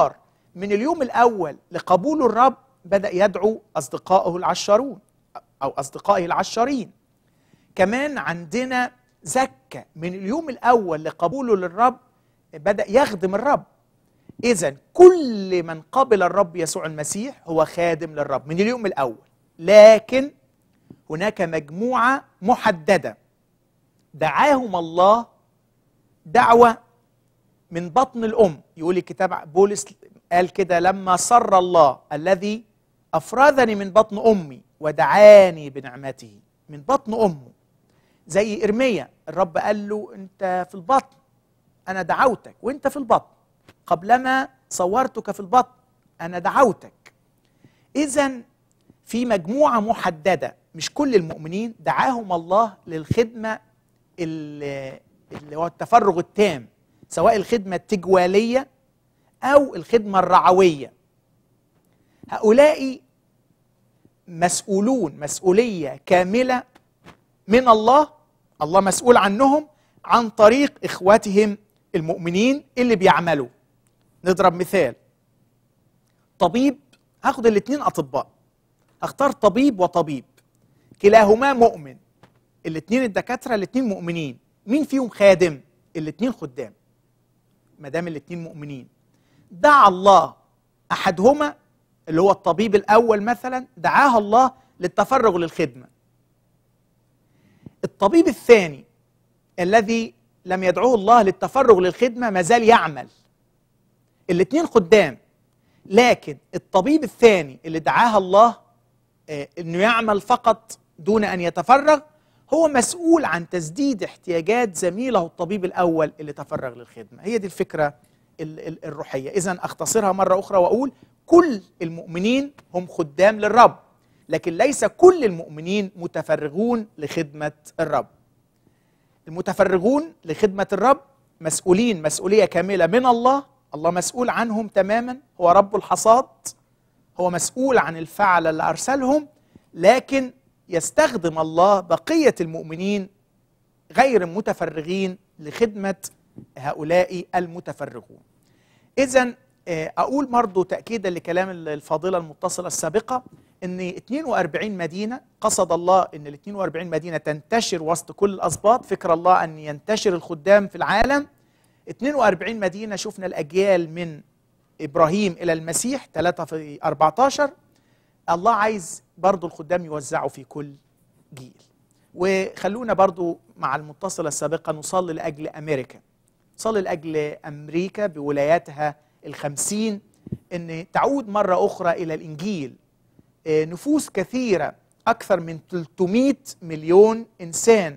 من اليوم الأول لقبول الرب بدأ يدعو أصدقائه العشرون أو أصدقائه العشرين. كمان عندنا زكا من اليوم الأول لقبوله للرب بدأ يخدم الرب. إذن كل من قبل الرب يسوع المسيح هو خادم للرب من اليوم الأول، لكن هناك مجموعة محددة دعاهم الله دعوة من بطن الأم. يقول الكتاب بولس قال كده: لما سر الله الذي أفرزني من بطن أمي ودعاني بنعمته. من بطن أمه، زي إرميا الرب قال له: أنت في البطن، أنا دعوتك وأنت في البطن، قبلما صورتك في البطن أنا دعوتك. إذن في مجموعة محددة، مش كل المؤمنين، دعاهم الله للخدمة اللي هو التفرغ التام، سواء الخدمة التجوالية أو الخدمة الرعوية. هؤلاء مسؤولون مسؤولية كاملة من الله، الله مسؤول عنهم عن طريق إخواتهم المؤمنين اللي بيعملوا. نضرب مثال: طبيب، هاخد الاثنين أطباء، اختار طبيب وطبيب كلاهما مؤمن، الاثنين الدكاترة الاثنين مؤمنين، مين فيهم خادم؟ الاثنين خدام. ما دام الاثنين مؤمنين، دعا الله أحدهما اللي هو الطبيب الأول مثلا، دعاه الله للتفرغ للخدمة. الطبيب الثاني الذي لم يدعوه الله للتفرغ للخدمة ما زال يعمل. الاثنين خدام، لكن الطبيب الثاني اللي دعاه الله آه انه يعمل فقط دون ان يتفرغ هو مسؤول عن تسديد احتياجات زميله الطبيب الاول اللي تفرغ للخدمة. هي دي الفكرة الروحية. إذن أختصرها مرة أخرى وأقول: كل المؤمنين هم خدام للرب، لكن ليس كل المؤمنين متفرغون لخدمة الرب. المتفرغون لخدمة الرب مسؤولين مسؤولية كاملة من الله، الله مسؤول عنهم تماما، هو رب الحصاد، هو مسؤول عن الفعل اللي أرسلهم، لكن يستخدم الله بقية المؤمنين غير متفرغين لخدمة هؤلاء المتفرغون. إذن أقول برضو تأكيدا لكلام الفاضلة المتصلة السابقة أن اثنين وأربعين مدينة قصد الله أن ال اثنين وأربعين مدينة تنتشر وسط كل الأسباط. فكر الله أن ينتشر الخدام في العالم. اثنين وأربعين مدينة، شفنا الأجيال من إبراهيم إلى المسيح ثلاثة في أربعة عشر. الله عايز برضو الخدام يوزعوا في كل جيل. وخلونا برضو مع المتصلة السابقة نصلي لأجل أمريكا، نصلي لأجل أمريكا بولاياتها الخمسين أن تعود مرة أخرى إلى الإنجيل. نفوس كثيرة، أكثر من ثلاثمائة مليون إنسان،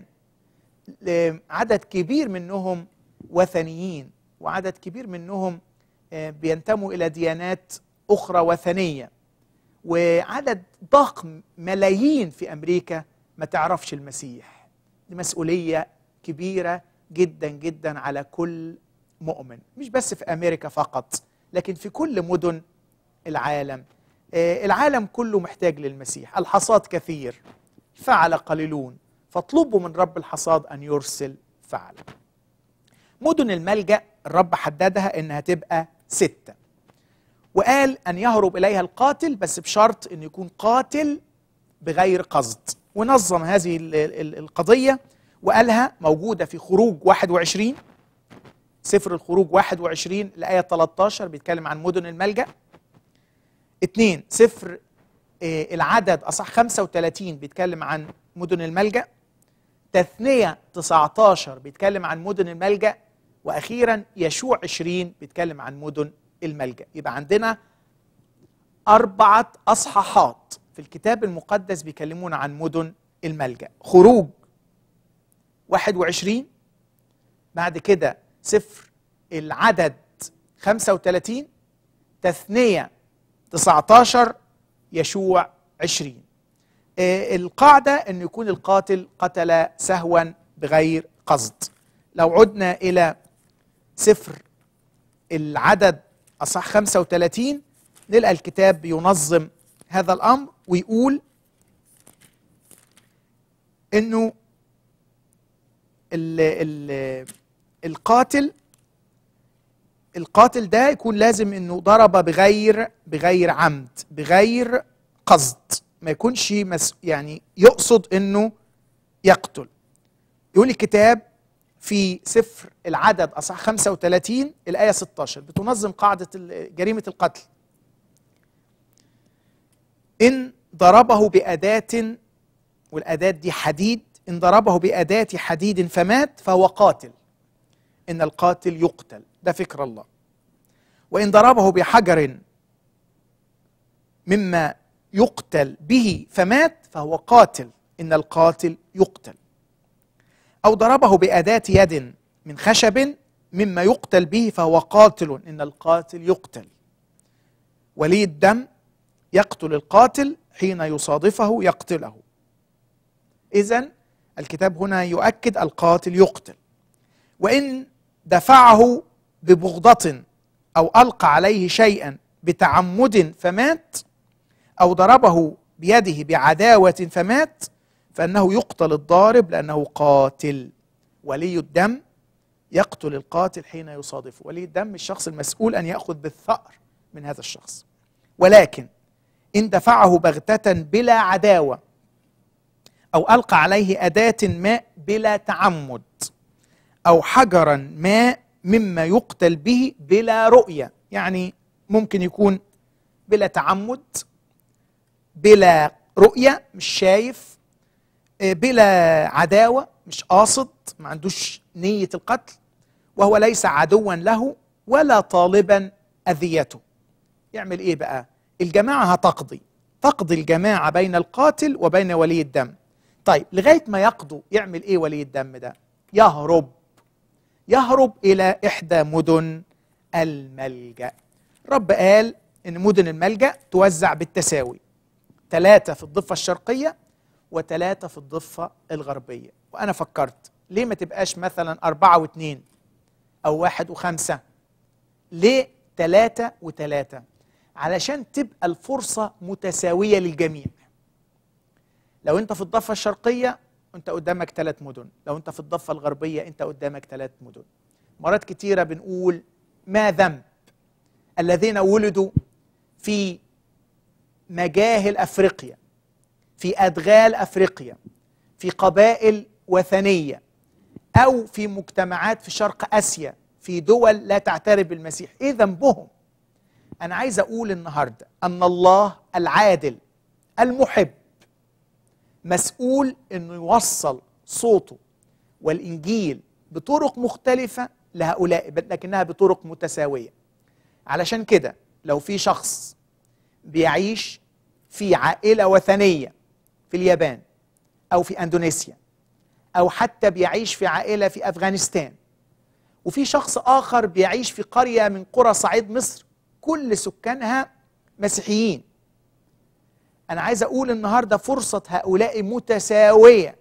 عدد كبير منهم وثنيين، وعدد كبير منهم بينتموا إلى ديانات أخرى وثنية، وعدد ضخم ملايين في أمريكا ما تعرفش المسيح. دي مسؤولية كبيرة جدا جدا على كل مؤمن، مش بس في أمريكا فقط، لكن في كل مدن العالم. العالم كله محتاج للمسيح. الحصاد كثير، فعل قليلون، فاطلبوا من رب الحصاد أن يرسل فعل. مدن الملجأ الرب حددها إنها تبقى ستة، وقال أن يهرب إليها القاتل، بس بشرط أن يكون قاتل بغير قصد. ونظم هذه القضية وقالها موجودة في خروج واحد وعشرين، سفر الخروج واحد وعشرين الآية ثلاثة عشر بيتكلم عن مدن الملجأ. اثنين، سفر العدد أصح خمسة وثلاثين بيتكلم عن مدن الملجأ. تثنية تسعة عشر بيتكلم عن مدن الملجأ. وأخيرا يشوع عشرين بيتكلم عن مدن الملجأ. يبقى عندنا أربعة أصحاحات في الكتاب المقدس بيكلمونا عن مدن الملجأ. خروج واحد وعشرين، بعد كده سفر العدد خمسة وثلاثين، تثنية تسعة عشر، يشوع عشرين. آه القاعدة أن يكون القاتل قتل سهوا بغير قصد. لو عدنا إلى سفر العدد أصح خمسة وثلاثين نلقى الكتاب بينظم هذا الأمر ويقول أنه ال ال القاتل القاتل ده يكون لازم انه ضرب بغير بغير عمد، بغير قصد، ما يكونش مس يعني يقصد انه يقتل. يقول الكتاب في سفر العدد اصحاح خمسة وثلاثين الايه ستة عشر بتنظم قاعده جريمه القتل. ان ضربه باداه، والاداه دي حديد، ان ضربه باداه حديد فمات فهو قاتل، ان القاتل يقتل، ده فكر الله. وان ضربه بحجر مما يقتل به فمات فهو قاتل، ان القاتل يقتل. أو ضربه بأداة يد من خشب مما يقتل به فهو قاتل، إن القاتل يقتل. ولي الدم يقتل القاتل حين يصادفه يقتله. إذن الكتاب هنا يؤكد القاتل يقتل. وإن دفعه ببغضة أو ألقى عليه شيئا بتعمد فمات، أو ضربه بيده بعداوة فمات، فإنه يقتل الضارب لأنه قاتل. ولي الدم يقتل القاتل حين يصادفه. ولي الدم الشخص المسؤول أن يأخذ بالثأر من هذا الشخص. ولكن إن دفعه بغتة بلا عداوة أو ألقى عليه أداة ماء بلا تعمد أو حجرا ماء مما يقتل به بلا رؤية، يعني ممكن يكون بلا تعمد، بلا رؤية مش شايف، بلا عداوة مش قاصد، ما عندوش نية القتل، وهو ليس عدوا له ولا طالبا أذيته. يعمل إيه بقى؟ الجماعة هتقضي تقضي الجماعة بين القاتل وبين ولي الدم. طيب لغاية ما يقضوا يعمل إيه ولي الدم ده؟ يهرب يهرب إلى إحدى مدن الملجأ. رب قال إن مدن الملجأ توزع بالتساوي، ثلاثة في الضفة الشرقية وثلاثة في الضفة الغربية. وأنا فكرت ليه ما تبقاش مثلا أربعة واثنين أو واحد وخمسة؟ ليه ثلاثة وثلاثة؟ علشان تبقى الفرصة متساوية للجميع. لو أنت في الضفة الشرقية أنت قدامك ثلاث مدن، لو أنت في الضفة الغربية أنت قدامك ثلاث مدن. مرات كتيرة بنقول ما ذنب الذين ولدوا في مجاهل أفريقيا، في أدغال أفريقيا، في قبائل وثنية، أو في مجتمعات في شرق آسيا، في دول لا تعترف بالمسيح، إيه ذنبهم؟ أنا عايز أقول النهاردة أن الله العادل المحب مسؤول أنه يوصل صوته والإنجيل بطرق مختلفة لهؤلاء، لكنها بطرق متساوية. علشان كده لو في شخص بيعيش في عائلة وثنية في اليابان أو في أندونيسيا، أو حتى بيعيش في عائلة في أفغانستان، وفي شخص آخر بيعيش في قرية من قرى صعيد مصر كل سكانها مسيحيين، أنا عايز أقول النهاردة فرصة هؤلاء متساوية.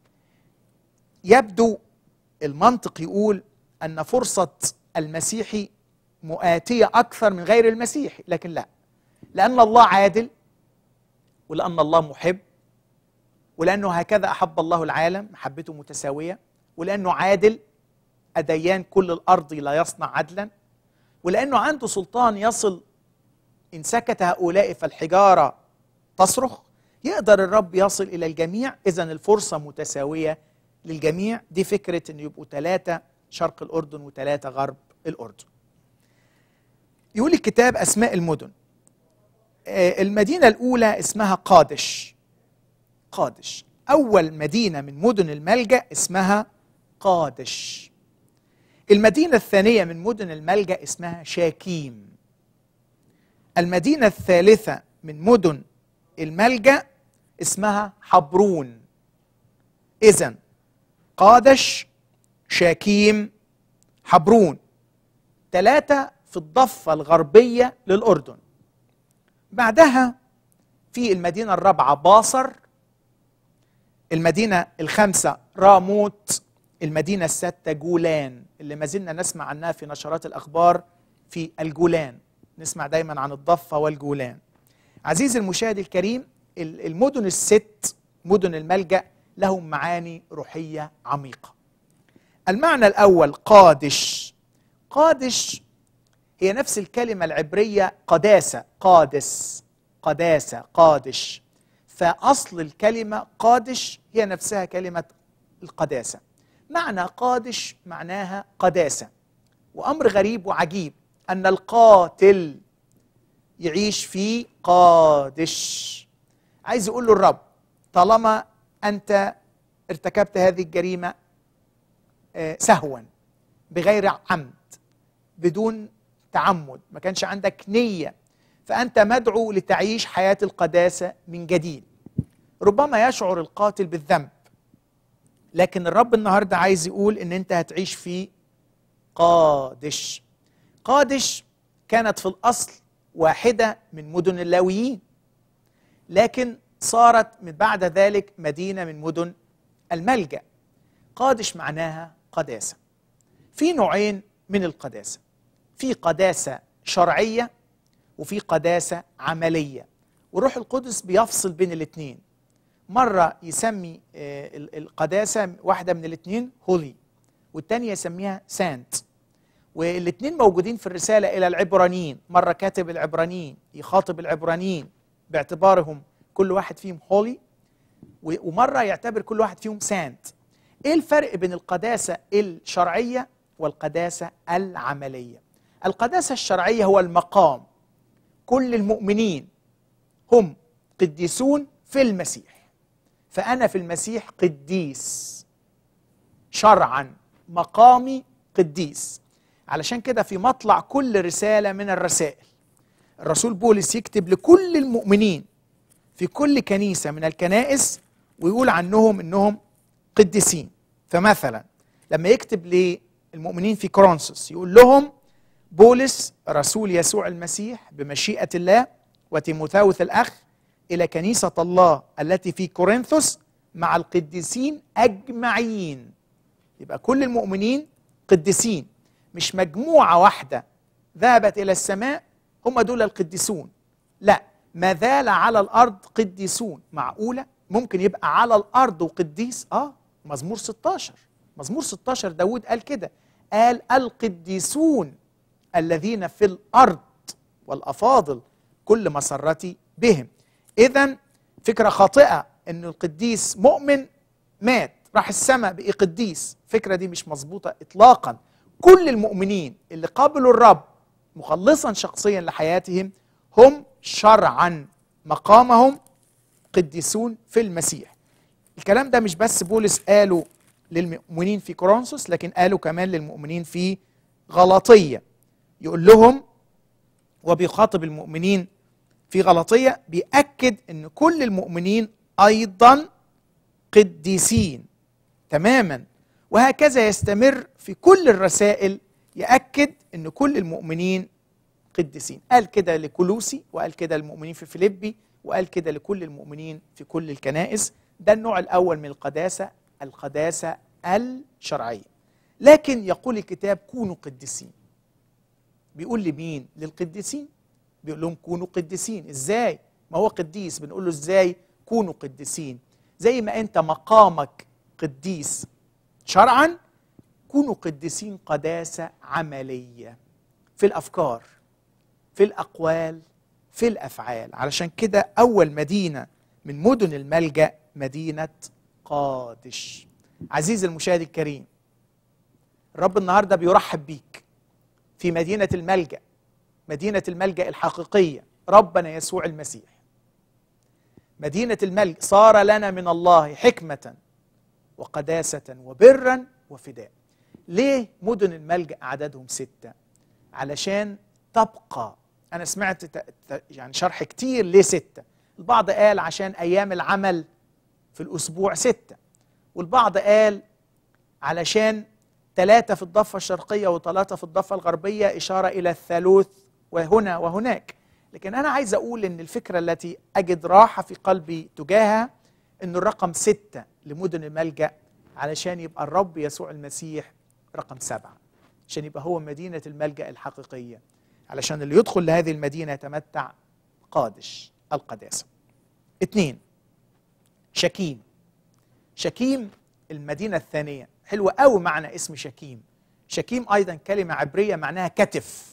يبدو المنطق يقول أن فرصة المسيحي مؤاتية أكثر من غير المسيحي، لكن لا، لأن الله عادل، ولأن الله محب، ولأنه هكذا أحب الله العالم محبته متساوية، ولأنه عادل أديان كل الأرض لا يصنع عدلا، ولأنه عنده سلطان يصل إن سكت هؤلاء فالحجارة تصرخ، يقدر الرب يصل إلى الجميع. إذن الفرصة متساوية للجميع. دي فكرة أن يبقوا ثلاثة شرق الأردن وثلاثة غرب الأردن. يقول الكتاب أسماء المدن. المدينة الأولى اسمها قادش. قادش أول مدينة من مدن الملجأ اسمها قادش. المدينة الثانية من مدن الملجأ اسمها شاكيم. المدينة الثالثة من مدن الملجأ اسمها حبرون. إذن قادش، شاكيم، حبرون، ثلاثة في الضفة الغربية للأردن. بعدها في المدينة الرابعة باصر، المدينة الخامسة راموت، المدينة السادسة جولان اللي ما زلنا نسمع عنها في نشرات الأخبار في الجولان، نسمع دايما عن الضفة والجولان. عزيزي المشاهد الكريم، المدن الست مدن الملجأ لهم معاني روحية عميقة. المعنى الأول قادش. قادش هي نفس الكلمة العبرية قداسة، قادس، قداسة، قادش. فأصل الكلمة قادش هي نفسها كلمة القداسة. معنى قادش معناها قداسة. وأمر غريب وعجيب أن القاتل يعيش في قادش. عايز يقول له الرب طالما أنت ارتكبت هذه الجريمة سهوا بغير عمد، بدون تعمد، ما كانش عندك نية، فأنت مدعو لتعيش حياة القداسة من جديد. ربما يشعر القاتل بالذنب، لكن الرب النهاردة عايز يقول إن أنت هتعيش في قادش. قادش كانت في الأصل واحدة من مدن اللاويين، لكن صارت من بعد ذلك مدينة من مدن الملجأ. قادش معناها قداسة. في نوعين من القداسة، في قداسة شرعية وفي قداسة عملية، والروح القدس بيفصل بين الاثنين. مرة يسمي القداسة واحدة من الاثنين هولي، والتانية يسميها سانت، والاثنين موجودين في الرسالة إلى العبرانيين. مرة كاتب العبرانيين يخاطب العبرانيين باعتبارهم كل واحد فيهم هولي، ومرة يعتبر كل واحد فيهم سانت. إيه الفرق بين القداسة الشرعية والقداسة العملية؟ القداسة الشرعية هو المقام، كل المؤمنين هم قديسون في المسيح، فأنا في المسيح قديس شرعا، مقامي قديس. علشان كده في مطلع كل رسالة من الرسائل الرسول بولس يكتب لكل المؤمنين في كل كنيسة من الكنائس ويقول عنهم إنهم قديسين. فمثلا لما يكتب للمؤمنين في كورنثوس يقول لهم بولس رسول يسوع المسيح بمشيئة الله وتيموثاوس الأخ إلى كنيسة الله التي في كورنثوس مع القديسين أجمعين. يبقى كل المؤمنين قديسين، مش مجموعة واحدة ذهبت إلى السماء هم دول القديسون، لا، ما زال على الأرض قديسون. معقولة ممكن يبقى على الأرض وقديس؟ آه، مزمور ستاشر مزمور ستاشر داود قال كده، قال القديسون الذين في الأرض والأفاضل كل مسرتي بهم. إذن فكرة خاطئة أن القديس مؤمن مات راح السماء بقي قديس، فكرة دي مش مظبوطة إطلاقا. كل المؤمنين اللي قابلوا الرب مخلصا شخصيا لحياتهم هم شرعا مقامهم قديسون في المسيح. الكلام ده مش بس بولس قاله للمؤمنين في كورنثوس، لكن قاله كمان للمؤمنين في غلاطية. يقول لهم وبيخاطب المؤمنين في غلاطية بيأكد أن كل المؤمنين أيضا قديسين تماما، وهكذا يستمر في كل الرسائل يأكد أن كل المؤمنين قديسين. قال كده لكولوسي، وقال كده للمؤمنين في فيليبي، وقال كده لكل المؤمنين في كل الكنائس. ده النوع الأول من القداسة، القداسة الشرعية. لكن يقول الكتاب كونوا قديسين. بيقول لمين؟ للقديسين. بيقول لهم كونوا قديسين. ازاي؟ ما هو قديس، بنقول له ازاي كونوا قديسين؟ زي ما انت مقامك قديس شرعا، كونوا قديسين قداسة عملية في الأفكار، في الأقوال، في الأفعال. علشان كده أول مدينة من مدن الملجأ مدينة قادش. عزيزي المشاهد الكريم، الرب النهاردة بيرحب بيك في مدينة الملجأ، مدينة الملجأ الحقيقية ربنا يسوع المسيح. مدينة الملجأ صار لنا من الله حكمة وقداسة وبرا وفداء. ليه مدن الملجأ عددهم ستة؟ علشان تبقى. أنا سمعت يعني شرح كتير ليه ستة. البعض قال عشان أيام العمل في الأسبوع ستة، والبعض قال علشان ثلاثة في الضفة الشرقية وثلاثة في الضفة الغربية، إشارة إلى الثالوث وهنا وهناك. لكن أنا عايز أقول إن الفكرة التي أجد راحة في قلبي تجاهها إن الرقم ستة لمدن الملجأ علشان يبقى الرب يسوع المسيح رقم سبعة، عشان يبقى هو مدينة الملجأ الحقيقية، علشان اللي يدخل لهذه المدينة يتمتع قادش القداسة. اثنين، شكيم. شكيم المدينة الثانية. حلوة قوي معنى اسم شكيم. شكيم أيضا كلمة عبرية معناها كتف.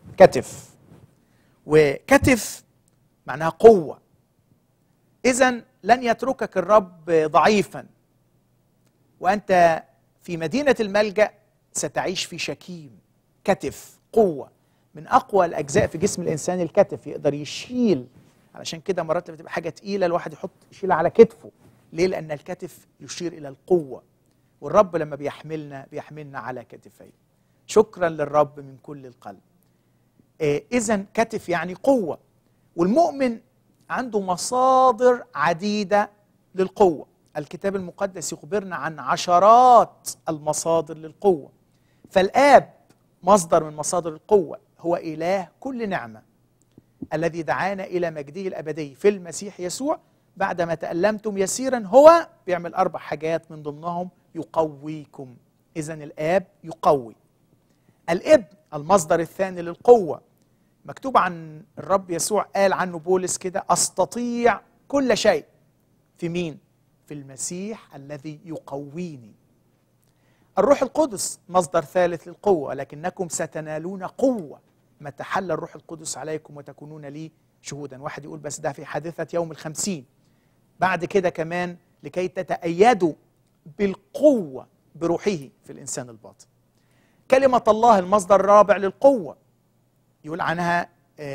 كتف، وكتف معناها قوة. إذن لن يتركك الرب ضعيفا، وأنت في مدينة الملجأ ستعيش في شكيم. كتف قوة، من أقوى الأجزاء في جسم الإنسان الكتف، يقدر يشيل. علشان كده مرات لما تبقى حاجة تقيلة الواحد يحط يشيلها على كتفه. ليه؟ لأن الكتف يشير إلى القوة، والرب لما بيحملنا بيحملنا على كتفيه. شكرا للرب من كل القلب. إيه إذن كتف يعني قوة، والمؤمن عنده مصادر عديدة للقوة. الكتاب المقدس يخبرنا عن عشرات المصادر للقوة. فالآب مصدر من مصادر القوة، هو إله كل نعمة الذي دعانا إلى مجده الأبدي في المسيح يسوع. بعدما تألمتم يسيرا هو بيعمل أربع حاجات من ضمنهم يقويكم. إذن الآب يقوي. الابن المصدر الثاني للقوة، مكتوب عن الرب يسوع قال عنه بولس كده: أستطيع كل شيء في مين؟ في المسيح الذي يقويني. الروح القدس مصدر ثالث للقوة، لكنكم ستنالون قوة ما تحل الروح القدس عليكم وتكونون لي شهودا. واحد يقول بس ده في حادثة يوم الخمسين. بعد كده كمان لكي تتأيدوا بالقوة بروحه في الإنسان الباطن. كلمة الله المصدر الرابع للقوة، يقول عنها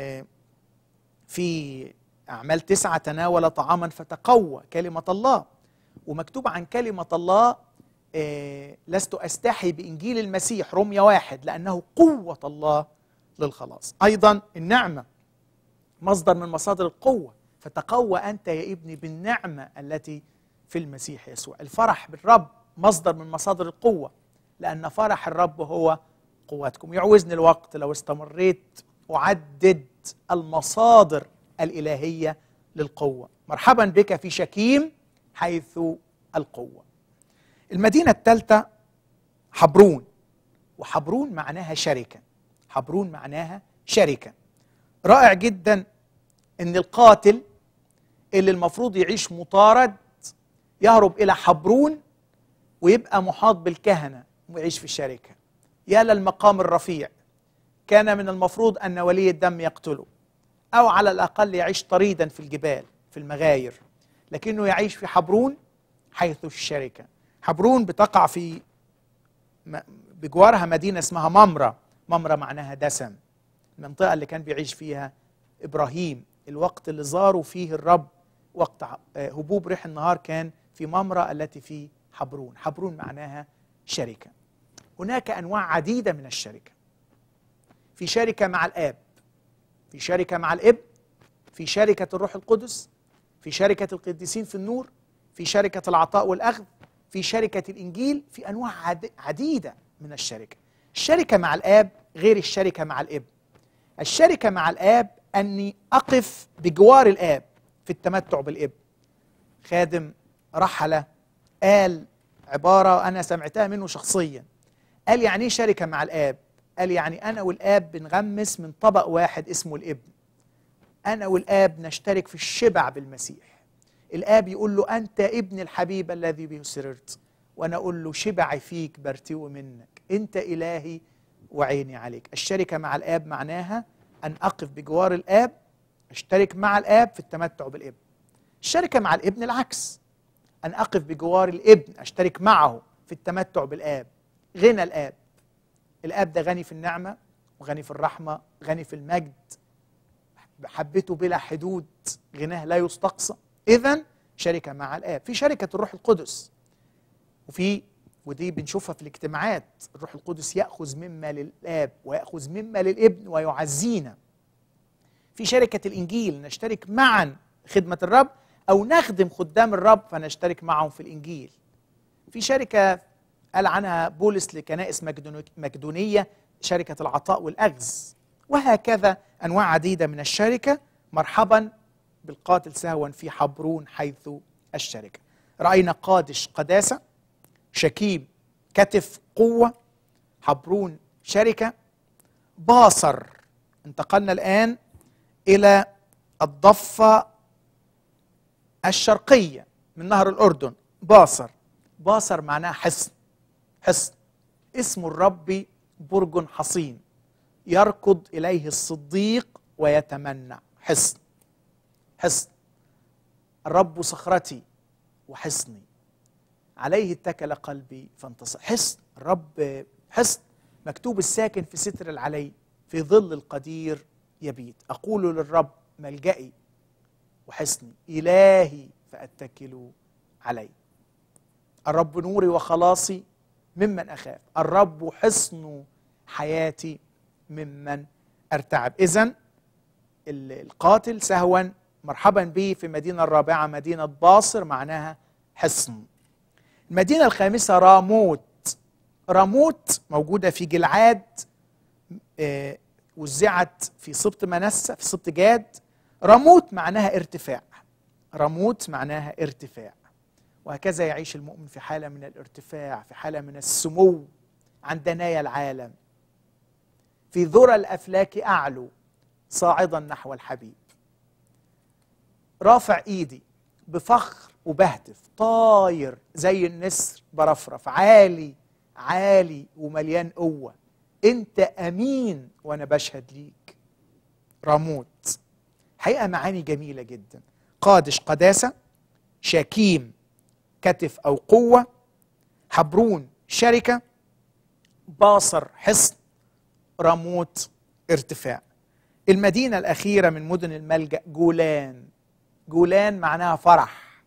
في أعمال تسعة: تناول طعاما فتقوى. كلمة الله. ومكتوب عن كلمة الله: لست أستحي بإنجيل المسيح، رمية واحد، لأنه قوة الله للخلاص. أيضا النعمة مصدر من مصادر القوة، فتقوى أنت يا ابني بالنعمة التي في المسيح يسوع. الفرح بالرب مصدر من مصادر القوة، لأن فرح الرب هو قوتكم. يعوزني الوقت لو استمريت أعدد المصادر الإلهية للقوة. مرحبا بك في شكيم حيث القوة. المدينة الثالثة حبرون، وحبرون معناها شركة. حبرون معناها شركة. رائع جدا إن القاتل اللي المفروض يعيش مطارد يهرب إلى حبرون ويبقى محاط بالكهنة ويعيش في الشركة. يا للمقام الرفيع. كان من المفروض أن ولي الدم يقتله، أو على الأقل يعيش طريدا في الجبال في المغاير، لكنه يعيش في حبرون حيث الشركة. حبرون بتقع في بجوارها مدينة اسمها ممرة. ممرة معناها دسم، المنطقة اللي كان بيعيش فيها إبراهيم. الوقت اللي زاروا فيه الرب وقت هبوب ريح النهار كان في ممرة التي في حبرون. حبرون معناها شركة. هناك أنواع عديدة من الشركة. في شركة مع الآب، في شركة مع الابن، في شركة الروح القدس، في شركة القديسين في النور، في شركة العطاء والأخذ، في شركة الإنجيل. في أنواع عديدة من الشركة. الشركة مع الآب غير الشركة مع الابن. الشركة مع الآب أني أقف بجوار الآب في التمتع بالابن. خادم رحلة قال عبارة أنا سمعتها منه شخصيا. قال يعني إيه شركة مع الآب؟ قال يعني أنا والآب بنغمس من طبق واحد اسمه الابن. أنا والآب نشترك في الشبع بالمسيح. الآب يقول له أنت ابن الحبيب الذي به سررت، وأنا أقول له شبعي فيك برتوي منك، أنت إلهي وعيني عليك. الشركة مع الآب معناها أن أقف بجوار الآب، أشترك مع الآب في التمتع بالابن. الشركة مع الابن العكس، أن أقف بجوار الابن، أشترك معه في التمتع بالآب. غنى الآب. الآب ده غني في النعمة وغني في الرحمة، غني في المجد، محبته بلا حدود، غناه لا يستقصى. إذن شركة مع الآب. في شركة الروح القدس، وفي ودي بنشوفها في الاجتماعات. الروح القدس يأخذ مما للآب ويأخذ مما للابن ويعزينا. في شركة الإنجيل، نشترك معا خدمة الرب أو نخدم خدام الرب فنشترك معهم في الإنجيل. في شركة قال عنها بولس لكنائس مقدونية شركة العطاء والأخذ. وهكذا أنواع عديدة من الشركة. مرحبا بالقاتل سهوا في حبرون حيث الشركة. رأينا قادش قداسة، شكيم كتف قوة، حبرون شركة، باصر. انتقلنا الآن إلى الضفة الشرقية من نهر الأردن. باصر. باصر معناه حصن. حصن. اسم الرب برج حصين يركض إليه الصديق ويتمنع. حصن، حصن. الرب صخرتي وحصني، عليه اتكل قلبي فانتصر. حصن، الرب حصن. مكتوب الساكن في ستر العلي في ظل القدير يبيت. أقول للرب ملجئي وحصني، إلهي فأتكل عليه. الرب نوري وخلاصي ممن أخاف، الرب حصن حياتي ممن أرتعب. إذن القاتل سهوا مرحبا به في المدينة الرابعة مدينة باصر، معناها حصن. المدينة الخامسة راموت. راموت موجودة في جلعاد، آه وزعت في سبط منسى في سبط جاد. راموت معناها ارتفاع، راموت معناها ارتفاع. وهكذا يعيش المؤمن في حالة من الارتفاع، في حالة من السمو عن دنايا العالم. في ذرى الأفلاك أعلو صاعدا نحو الحبيب. رافع إيدي بفخر وبهتف، طاير زي النسر برفرف، عالي عالي ومليان قوة. أنت أمين وأنا بشهد ليك. راموت حقيقة معاني جميلة جدا. قادش قداسة، شكيم كتف أو قوة، حبرون شركة، باصر حصن، راموت ارتفاع. المدينة الأخيرة من مدن الملجأ جولان. جولان معناها فرح،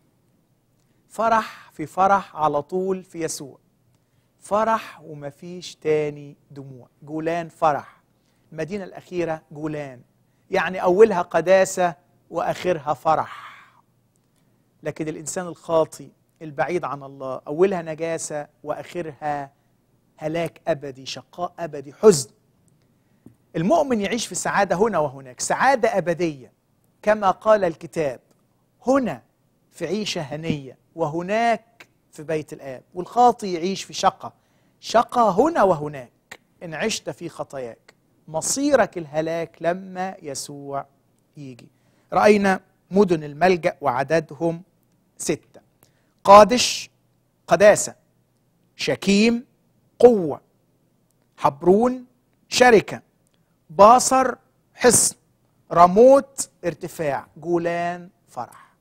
فرح في فرح على طول في يسوع، فرح ومفيش تاني دموع. جولان فرح. المدينة الأخيرة جولان، يعني أولها قداسة وآخرها فرح. لكن الإنسان الخاطي البعيد عن الله أولها نجاسة وآخرها هلاك أبدي، شقاء أبدي، حزن. المؤمن يعيش في سعادة هنا وهناك، سعادة أبدية كما قال الكتاب، هنا في عيشة هنية وهناك في بيت الآب. والخاطي يعيش في شقة، شقة هنا وهناك. إن عشت في خطاياك مصيرك الهلاك لما يسوع يجي. رأينا مدن الملجأ وعددهم ستة: قادش قداسة، شكيم قوة، حبرون شركة، باصر حصن، راموت ارتفاع، جولان فرح.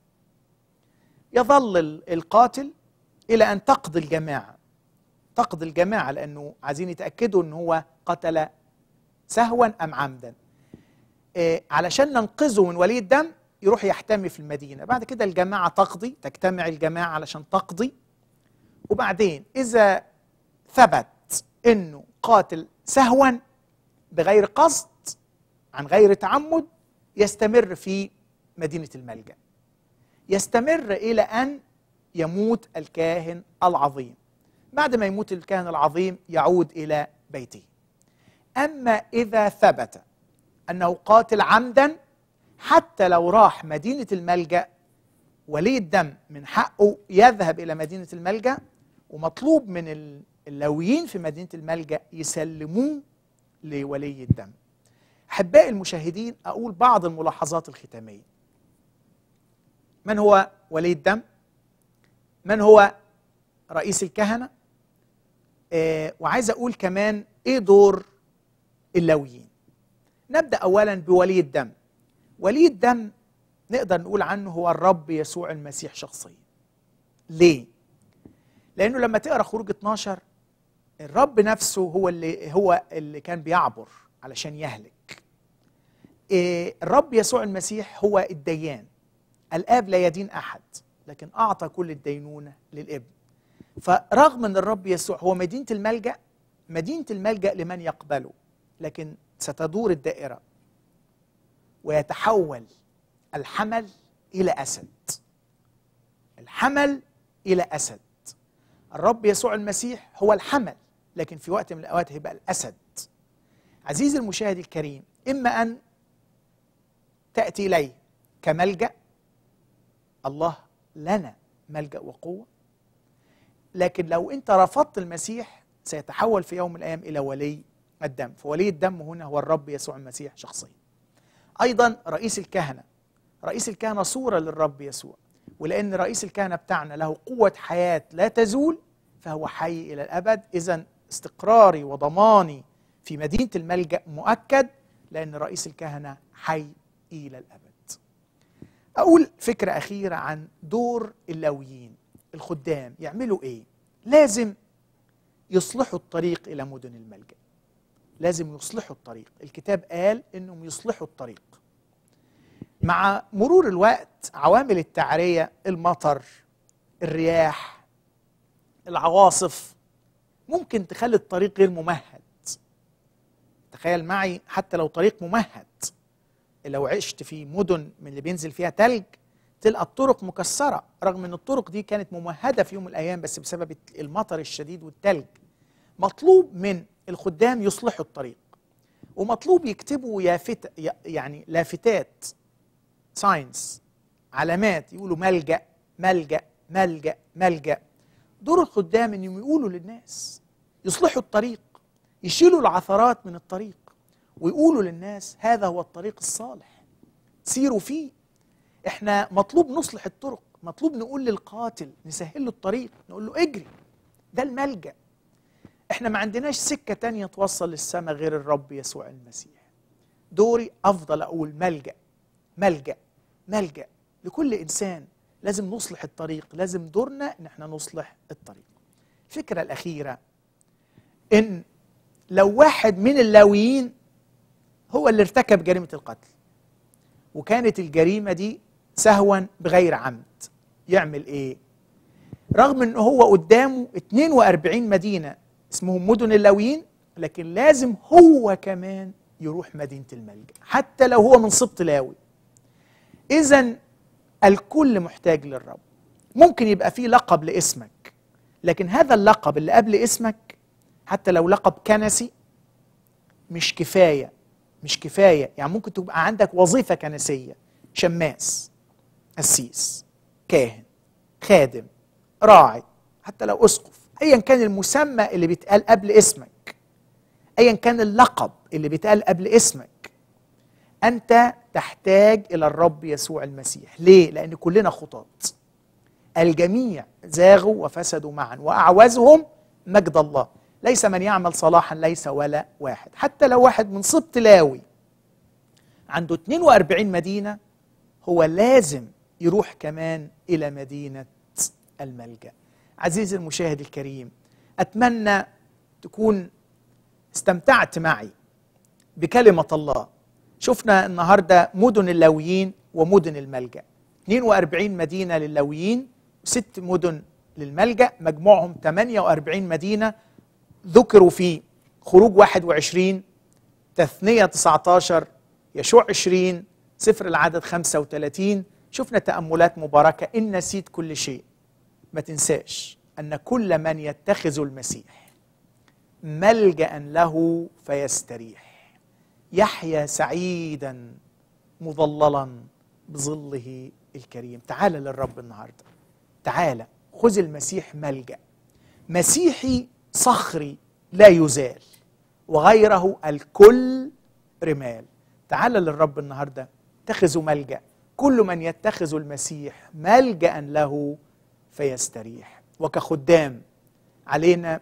يظل القاتل إلى أن تقضي الجماعة، تقضي الجماعة، لأنه عايزين يتأكدوا أنه هو قتل سهوا أم عمدا. إيه علشان ننقذه من ولي الدم يروح يحتمي في المدينة. بعد كده الجماعة تقضي، تجتمع الجماعة علشان تقضي. وبعدين إذا ثبت أنه قاتل سهوا بغير قصد عن غير تعمد، يستمر في مدينة الملجأ، يستمر إلى أن يموت الكاهن العظيم. بعد ما يموت الكاهن العظيم يعود إلى بيته. أما إذا ثبت أنه قاتل عمدا، حتى لو راح مدينة الملجأ، ولي الدم من حقه يذهب إلى مدينة الملجأ، ومطلوب من اللاويين في مدينة الملجأ يسلموه لولي الدم. أحبائي المشاهدين، أقول بعض الملاحظات الختامية. من هو ولي الدم؟ من هو رئيس الكهنة؟ آه وعايز أقول كمان إيه دور اللاويين. نبدأ أولا بولي الدم. ولي الدم نقدر نقول عنه هو الرب يسوع المسيح شخصيا. ليه؟ لأنه لما تقرأ خروج اتناشر، الرب نفسه هو اللي هو اللي كان بيعبر علشان يهلك. إيه الرب يسوع المسيح هو الديان. الآب لا يدين أحد، لكن أعطى كل الدينونة للابن. فرغم أن الرب يسوع هو مدينة الملجأ، مدينة الملجأ لمن يقبله، لكن ستدور الدائرة ويتحول الحمل إلى أسد. الحمل إلى أسد. الرب يسوع المسيح هو الحمل، لكن في وقت من الأوقات هيبقى الأسد. عزيزي المشاهد الكريم، إما أن تأتي إليه كملجأ، الله لنا ملجأ وقوة، لكن لو أنت رفضت المسيح سيتحول في يوم من الأيام إلى ولي الدم. فولي الدم هنا هو الرب يسوع المسيح شخصيا. أيضا رئيس الكهنة. رئيس الكهنة صورة للرب يسوع، ولأن رئيس الكهنة بتاعنا له قوة حياة لا تزول، فهو حي إلى الأبد. إذن استقراري وضماني في مدينة الملجأ مؤكد، لأن رئيس الكهنة حي إلى الأبد. أقول فكرة أخيرة عن دور اللاويين الخدام. يعملوا إيه؟ لازم يصلحوا الطريق إلى مدن الملجأ، لازم يصلحوا الطريق. الكتاب قال إنهم يصلحوا الطريق. مع مرور الوقت عوامل التعرية، المطر، الرياح، العواصف، ممكن تخلي الطريق غير ممهد. تخيل معي حتى لو طريق ممهد، لو عشت في مدن من اللي بينزل فيها تلج تلقى الطرق مكسرة، رغم ان الطرق دي كانت ممهدة في يوم من الأيام، بس بسبب المطر الشديد والتلج. مطلوب من الخدام يصلحوا الطريق، ومطلوب يكتبوا يافت يعني لافتات، ساينس، علامات، يقولوا ملجأ ملجأ ملجأ ملجأ. دور الخدام انهم يقولوا للناس، يصلحوا الطريق، يشيلوا العثرات من الطريق، ويقولوا للناس هذا هو الطريق الصالح، سيروا فيه. احنا مطلوب نصلح الطرق، مطلوب نقول للقاتل نسهل له الطريق، نقول له اجري، ده الملجأ. احنا ما عندناش سكة تانية توصل للسماء غير الرب يسوع المسيح. دوري افضل اقول ملجأ ملجأ ملجأ لكل انسان. لازم نصلح الطريق، لازم دورنا ان احنا نصلح الطريق. الفكرة الاخيرة ان لو واحد من اللاويين هو اللي ارتكب جريمة القتل، وكانت الجريمة دي سهوا بغير عمد، يعمل ايه؟ رغم ان هو قدامه اثنين وأربعين مدينة اسمهم مدن اللاويين، لكن لازم هو كمان يروح مدينة الملجأ حتى لو هو من سبط لاوي. إذن الكل محتاج للرب. ممكن يبقى فيه لقب لاسمك، لكن هذا اللقب اللي قبل اسمك حتى لو لقب كنسي مش كفاية، مش كفاية. يعني ممكن تبقى عندك وظيفة كنسية، شماس، قسيس، كاهن، خادم، راعي، حتى لو أسقف، أيا كان المسمى اللي بيتقال قبل اسمك، أيا كان اللقب اللي بيتقال قبل اسمك، أنت تحتاج إلى الرب يسوع المسيح. ليه؟ لأن كلنا خطاط، الجميع زاغوا وفسدوا معا وأعوزهم مجد الله، ليس من يعمل صلاحا ليس ولا واحد. حتى لو واحد من سبط لاوي عنده اثنين وأربعين مدينة، هو لازم يروح كمان إلى مدينة الملجأ. عزيزي المشاهد الكريم، أتمنى تكون استمتعت معي بكلمة الله. شفنا النهاردة مدن اللاويين ومدن الملجأ، اثنين وأربعين مدينة للاويين وست مدن للملجأ، مجموعهم ثمانية وأربعين مدينة ذكروا في خروج واحد وعشرين، تثنية تسعة عشر، يشوع عشرين، سفر العدد خمسة وثلاثين. شفنا تأملات مباركة. إن نسيت كل شيء، ما تنساش أن كل من يتخذ المسيح ملجأ له فيستريح، يحيا سعيدا مظللا بظله الكريم. تعال للرب النهارده، تعال خذ المسيح ملجأ. مسيحي صخري لا يزال، وغيره الكل رمال. تعال للرب النهارده، اتخذوا ملجأ. كل من يتخذ المسيح ملجأ له فيستريح. وكخدام علينا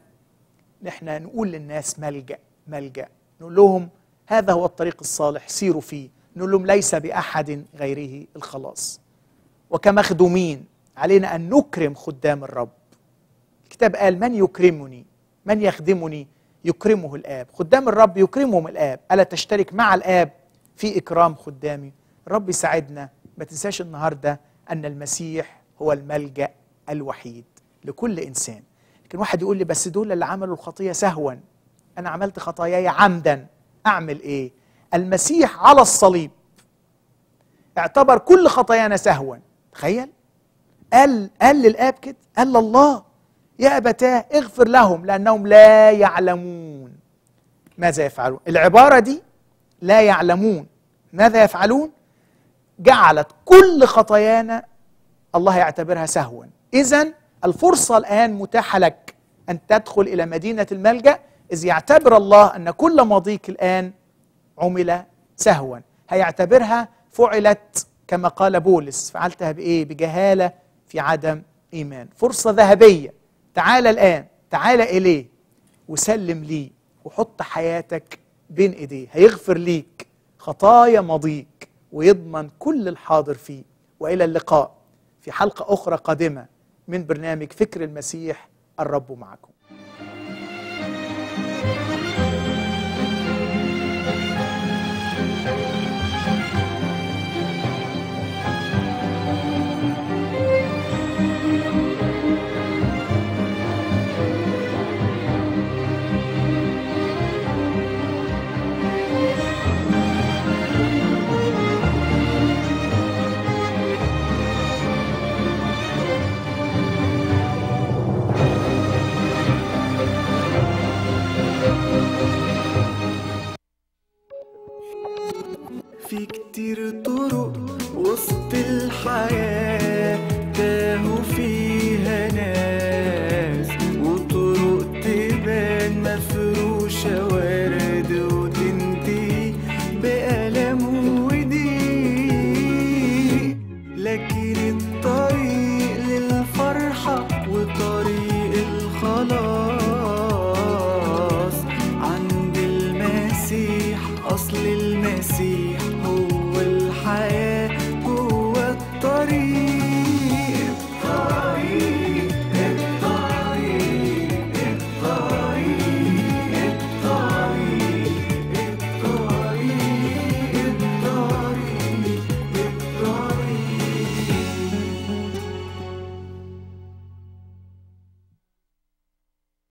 نحن نقول للناس ملجأ ملجأ، نقول لهم هذا هو الطريق الصالح، سيروا فيه. نقول لهم ليس بأحد غيره الخلاص. وكمخدومين علينا أن نكرم خدام الرب. الكتاب قال من يكرمني، من يخدمني يكرمه الآب. خدام الرب يكرمهم الآب. ألا تشترك مع الآب في إكرام خدامي؟ الرب يساعدنا. ما تنساش النهاردة أن المسيح هو الملجأ الوحيد لكل إنسان. لكن واحد يقول لي بس دول اللي عملوا الخطية سهوا، أنا عملت خطاياي عمدا، أعمل إيه؟ المسيح على الصليب اعتبر كل خطايانا سهوا. تخيل، قال قال للآب كده، قال لله يا أبتاه اغفر لهم لأنهم لا يعلمون ماذا يفعلون. العبارة دي لا يعلمون ماذا يفعلون جعلت كل خطايانا الله يعتبرها سهوا. إذن الفرصة الآن متاحة لك أن تدخل إلى مدينة الملجأ، إذ يعتبر الله أن كل ماضيك الآن عمل سهوا. هيعتبرها فعلت كما قال بولس، فعلتها بإيه؟ بجهالة في عدم إيمان. فرصة ذهبية. تعال الآن، تعال إليه وسلم لي وحط حياتك بين ايديه، هيغفر ليك خطايا ماضيك ويضمن كل الحاضر فيه. والى اللقاء في حلقة اخرى قادمة من برنامج فكر المسيح. الرب معكم. في كتير طرق وسط الحياة تاهوا فيها ناس، وطرق تبان مفروشة